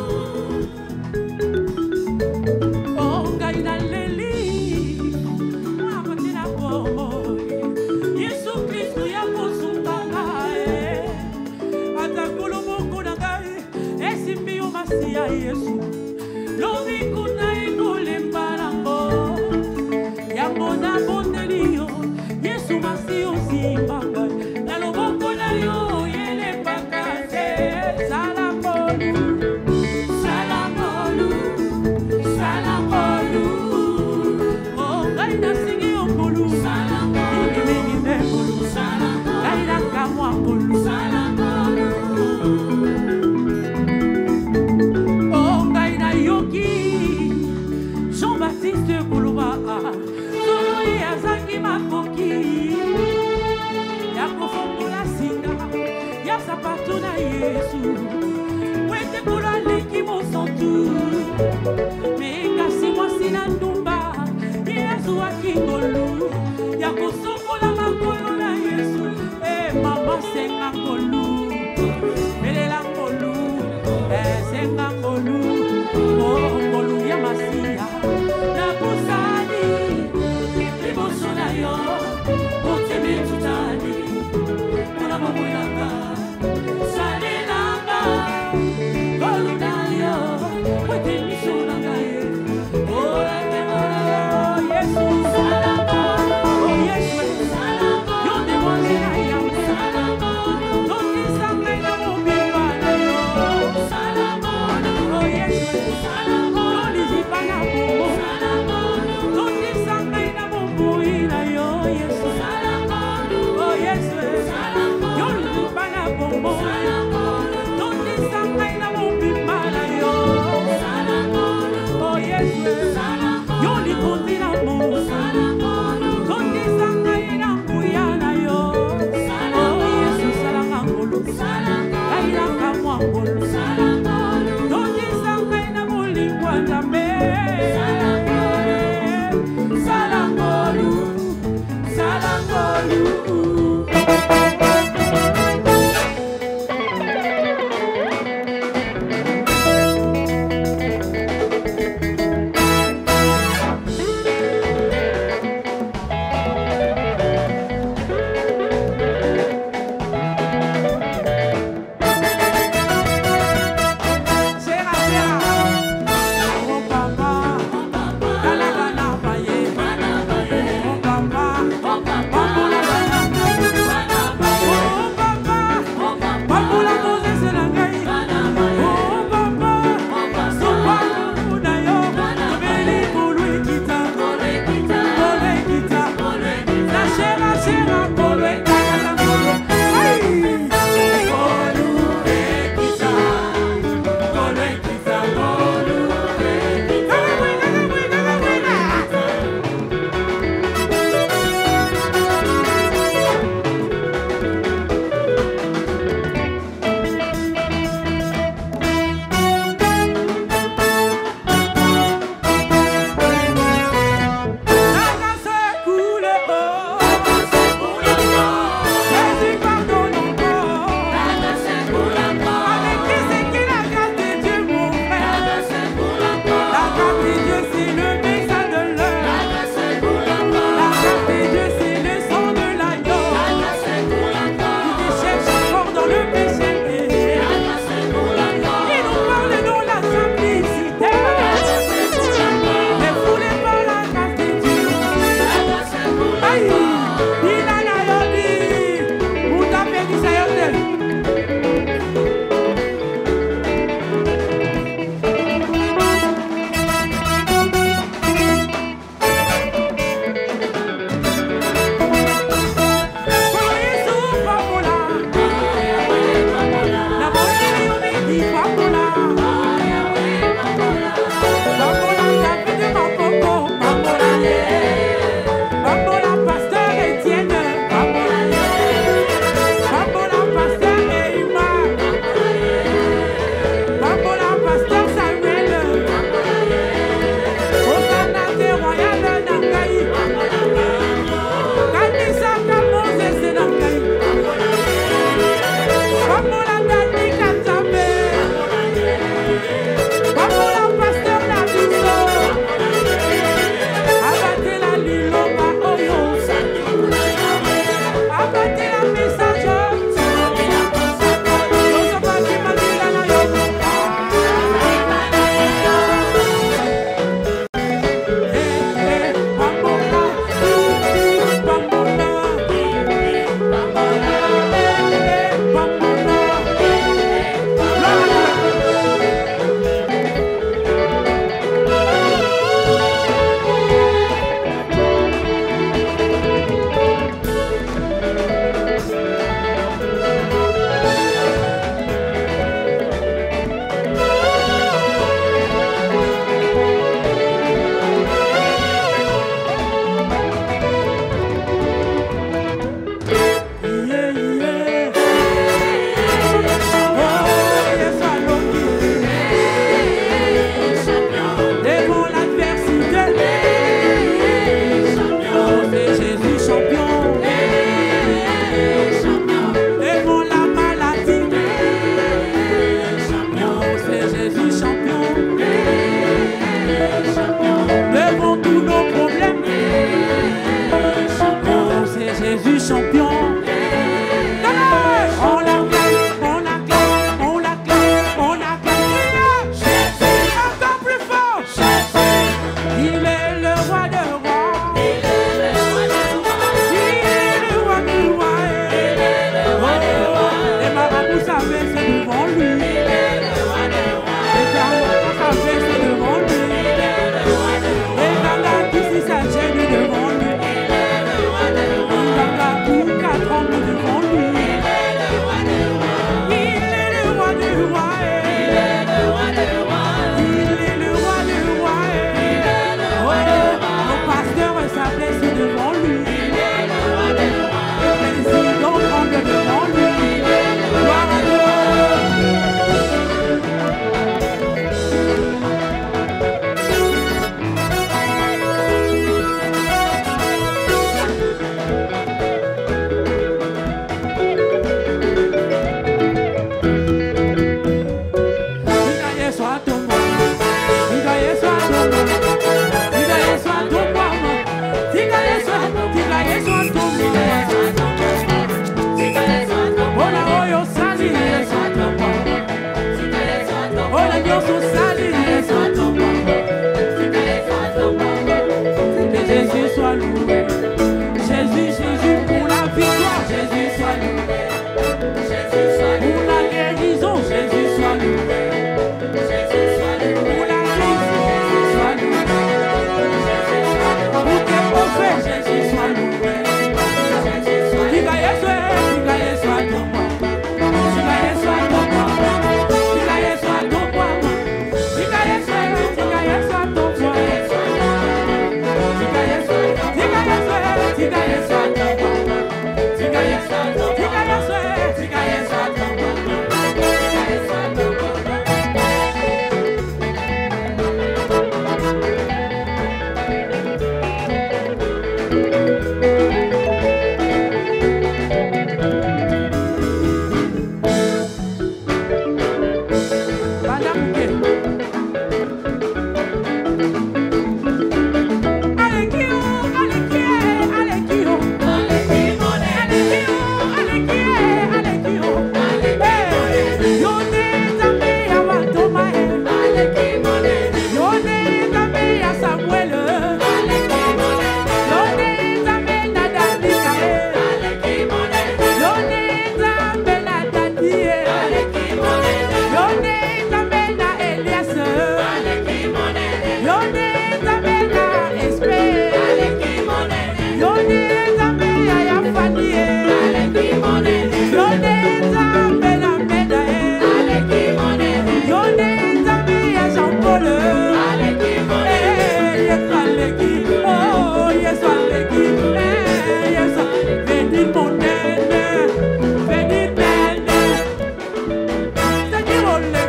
Oh, Gaina leli, mama tina bomo. Yesu Kristu ya kusunganga eh. Atakulu Mungu na gai, esimbi umasia Yesu. Lobi kuna ikule mbarango Yambo na bondelio Yesu masio simbanga Na loboko na yo yele pakate Salangolu Salangolu Salangolu Oh gaina singi ongolu Salangolu Ingi mingi zengolu Salangolu Gaina kamwangolu Salangolu Jean-Baptiste Koulouba, Soloye Azaki Makoki, Yakofongo la Singa, Yasapatu na Yesu, Wete Kula Leki Mosantu, Mekasi Mwasina Ndumba, Yesu Akingolu, Yakosoko la Makolo na Yesu, Eh Mama Senga Kolu, Melela Kolu, Eh Senga Kolu, Oh Kolu Yamasia. Kusani, Libosona yo, Otemi tutani, Kuna mabuyanga, Salilanga, Goluna yo, Otemi sunanga mangolo tondisa ngai na bolingo ya nzambe salangolu salangolu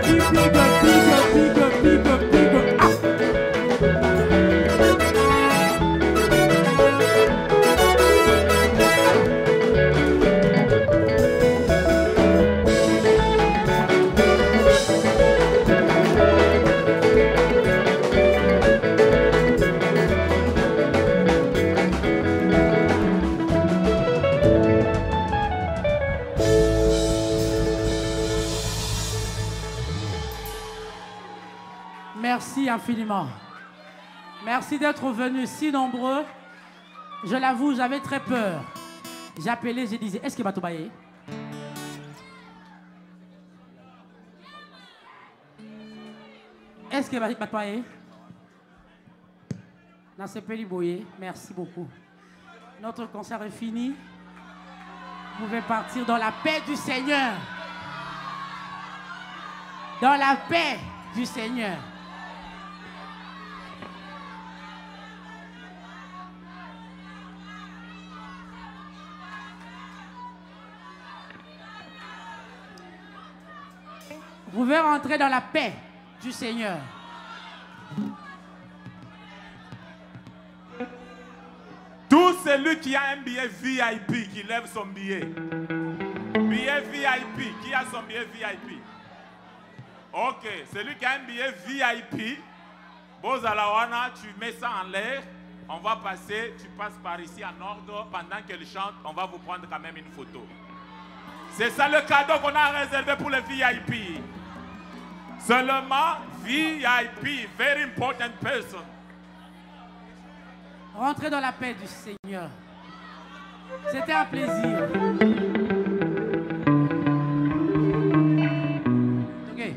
Merci infiniment. Merci d'être venus si nombreux. Je l'avoue, j'avais très peur. J'appelais, je disais, est-ce qu'il va tout bailler? Est-ce qu'il va tout bailler? Dans ce pays boyer, merci beaucoup. Notre concert est fini. Vous pouvez partir dans la paix du Seigneur. Dans la paix du Seigneur. Vous pouvez rentrer dans la paix du Seigneur. Tout celui qui a un billet V I P, qui lève son billet. Billet V I P, qui a son billet V I P? Ok, celui qui a un billet V I P, Bozalawana, tu mets ça en l'air, on va passer, tu passes par ici en ordre, pendant qu'elle chante, on va vous prendre quand même une photo. C'est ça le cadeau qu'on a réservé pour les V I P. Seulement V I P, very important person. Rentrez dans la paix du Seigneur. C'était un plaisir. Ok.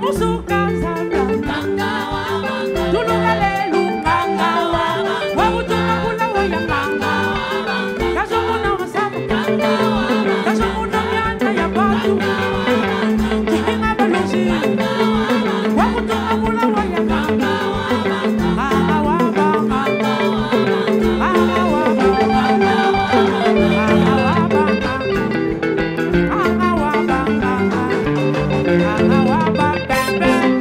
Bang, bang.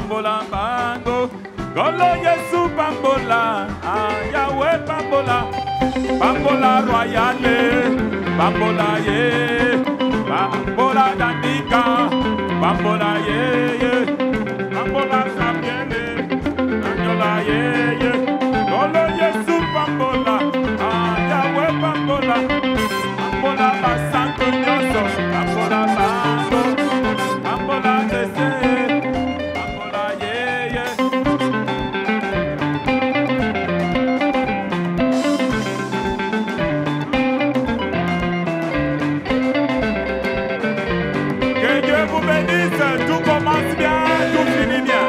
Bambola bango. Golo Yesu bambola. Ah, Yahweh bambola. Bambola royale. Bambola ye. Bambola dandika. Bambola ye ye. Bambola sabiele. Bambola ye ye. Golo Yesu bambola. Ah, Yahweh bambola. Bambola basanto nyoso. Bambola bango. Bambola dese. Bambola ye ye. Que Dieu vous bénisse. Tout commence bien, tout finit bien.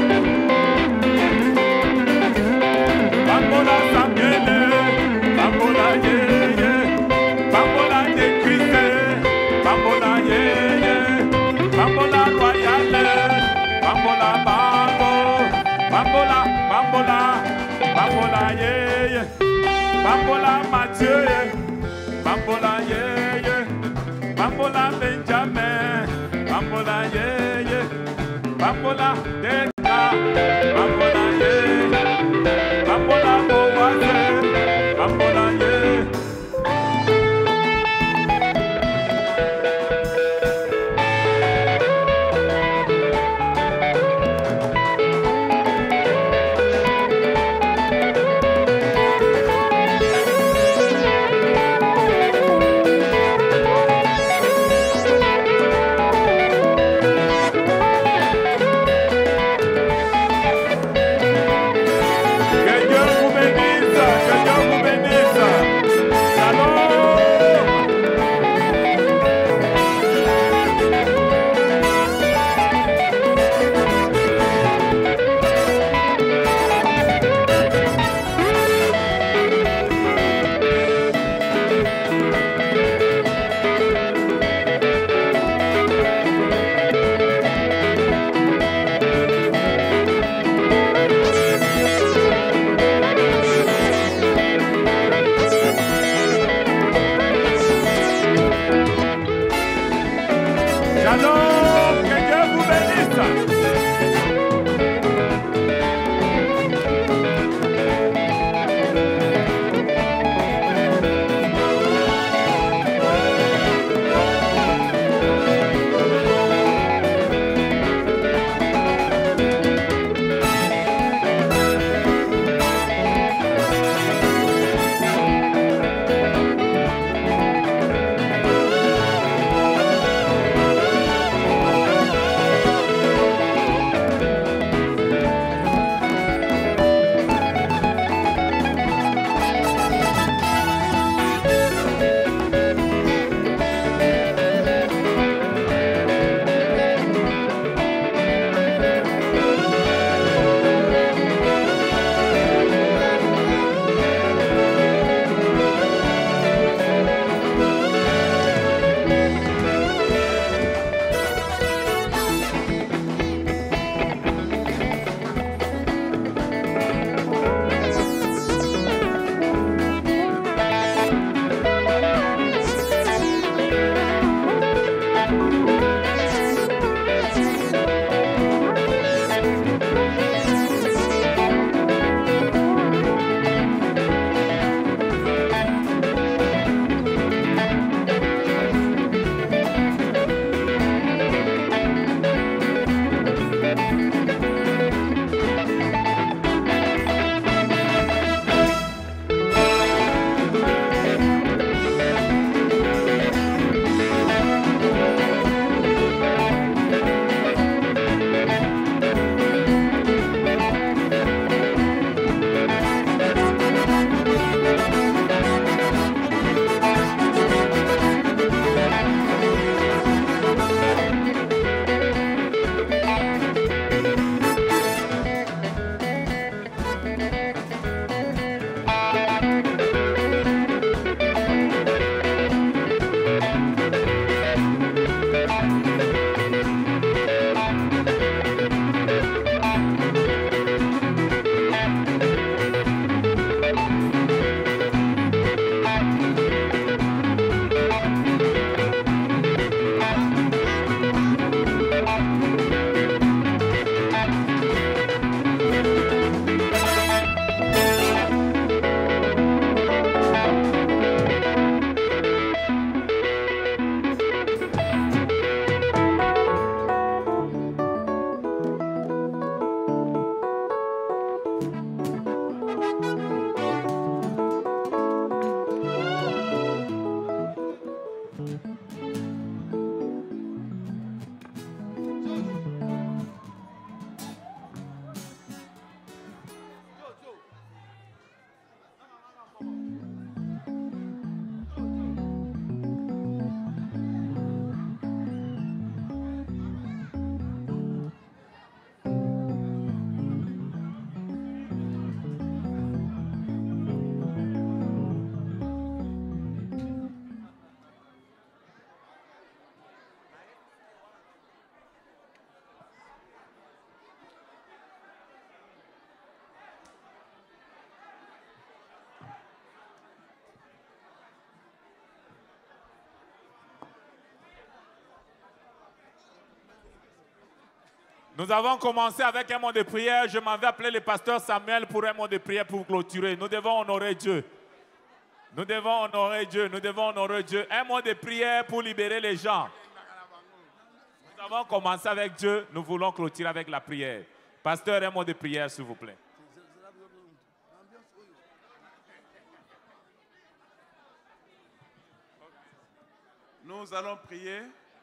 Bambola Samuel, Bambola ye ye, Bambola de Christ, Bambola ye ye, Bambola royale, Bambola bango, Bambola, Bambola, Bambola ye ye, Bambola Mathieu ye, Bambola ye ye, Bambola Benjamin, Bambola ye ye, Bambola Deka, Bambola ye. Bambola Boase, Bambola ye. Nous avons commencé avec un mot de prière. Je m'en vais appeler le pasteur Samuel pour un mot de prière pour clôturer. Nous devons honorer Dieu. Nous devons honorer Dieu. Nous devons honorer Dieu. Un mot de prière pour libérer les gens. Nous avons commencé avec Dieu. Nous voulons clôturer avec la prière. Pasteur, un mot de prière, s'il vous plaît. Nous allons prier.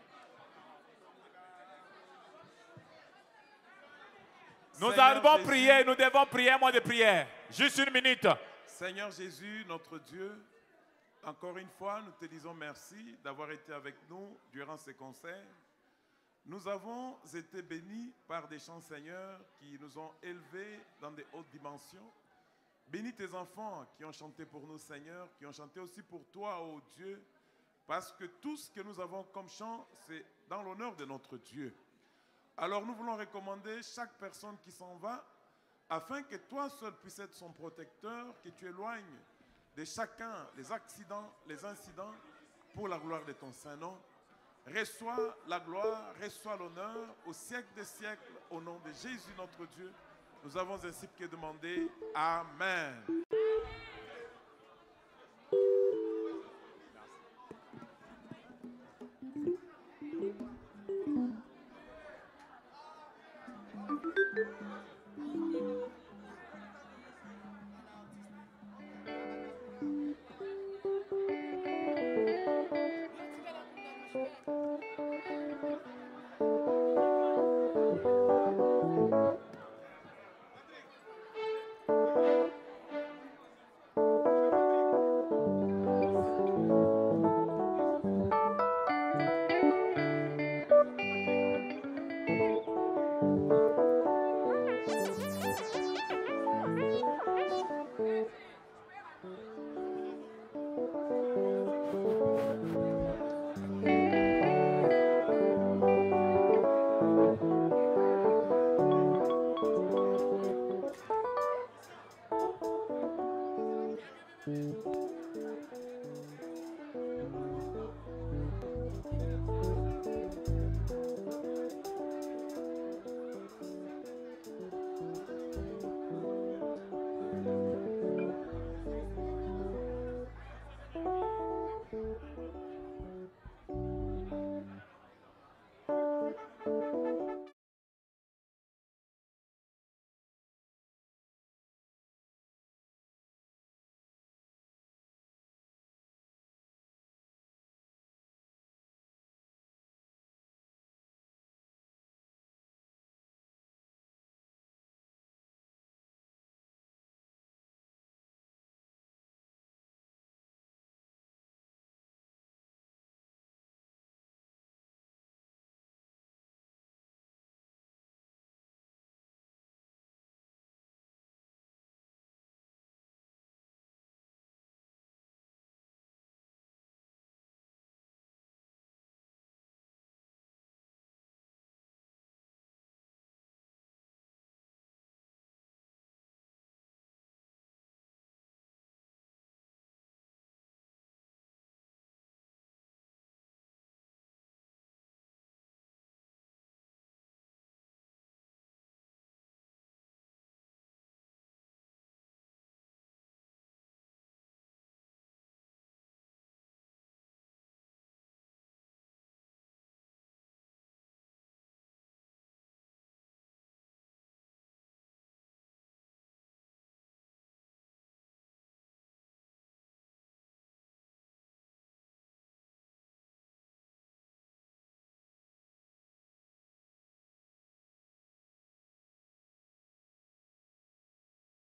Nous Seigneur allons Jésus, prier, nous devons prier un mot de prière. Juste une minute. Seigneur Jésus, notre Dieu, encore une fois, nous te disons merci d'avoir été avec nous durant ces concerts. Nous avons été bénis par des chants, Seigneur, qui nous ont élevés dans des hautes dimensions. Bénis tes enfants qui ont chanté pour nous, Seigneur, qui ont chanté aussi pour toi, ô Dieu, parce que tout ce que nous avons comme chant, c'est dans l'honneur de notre Dieu. Alors nous voulons recommander chaque personne qui s'en va, afin que toi seul puisses être son protecteur, que tu éloignes de chacun les accidents, les incidents, pour la gloire de ton Saint-Nom. Reçois la gloire, reçois l'honneur au siècle des siècles, au nom de Jésus notre Dieu. Nous avons ainsi que demandé. Amen. Thank you.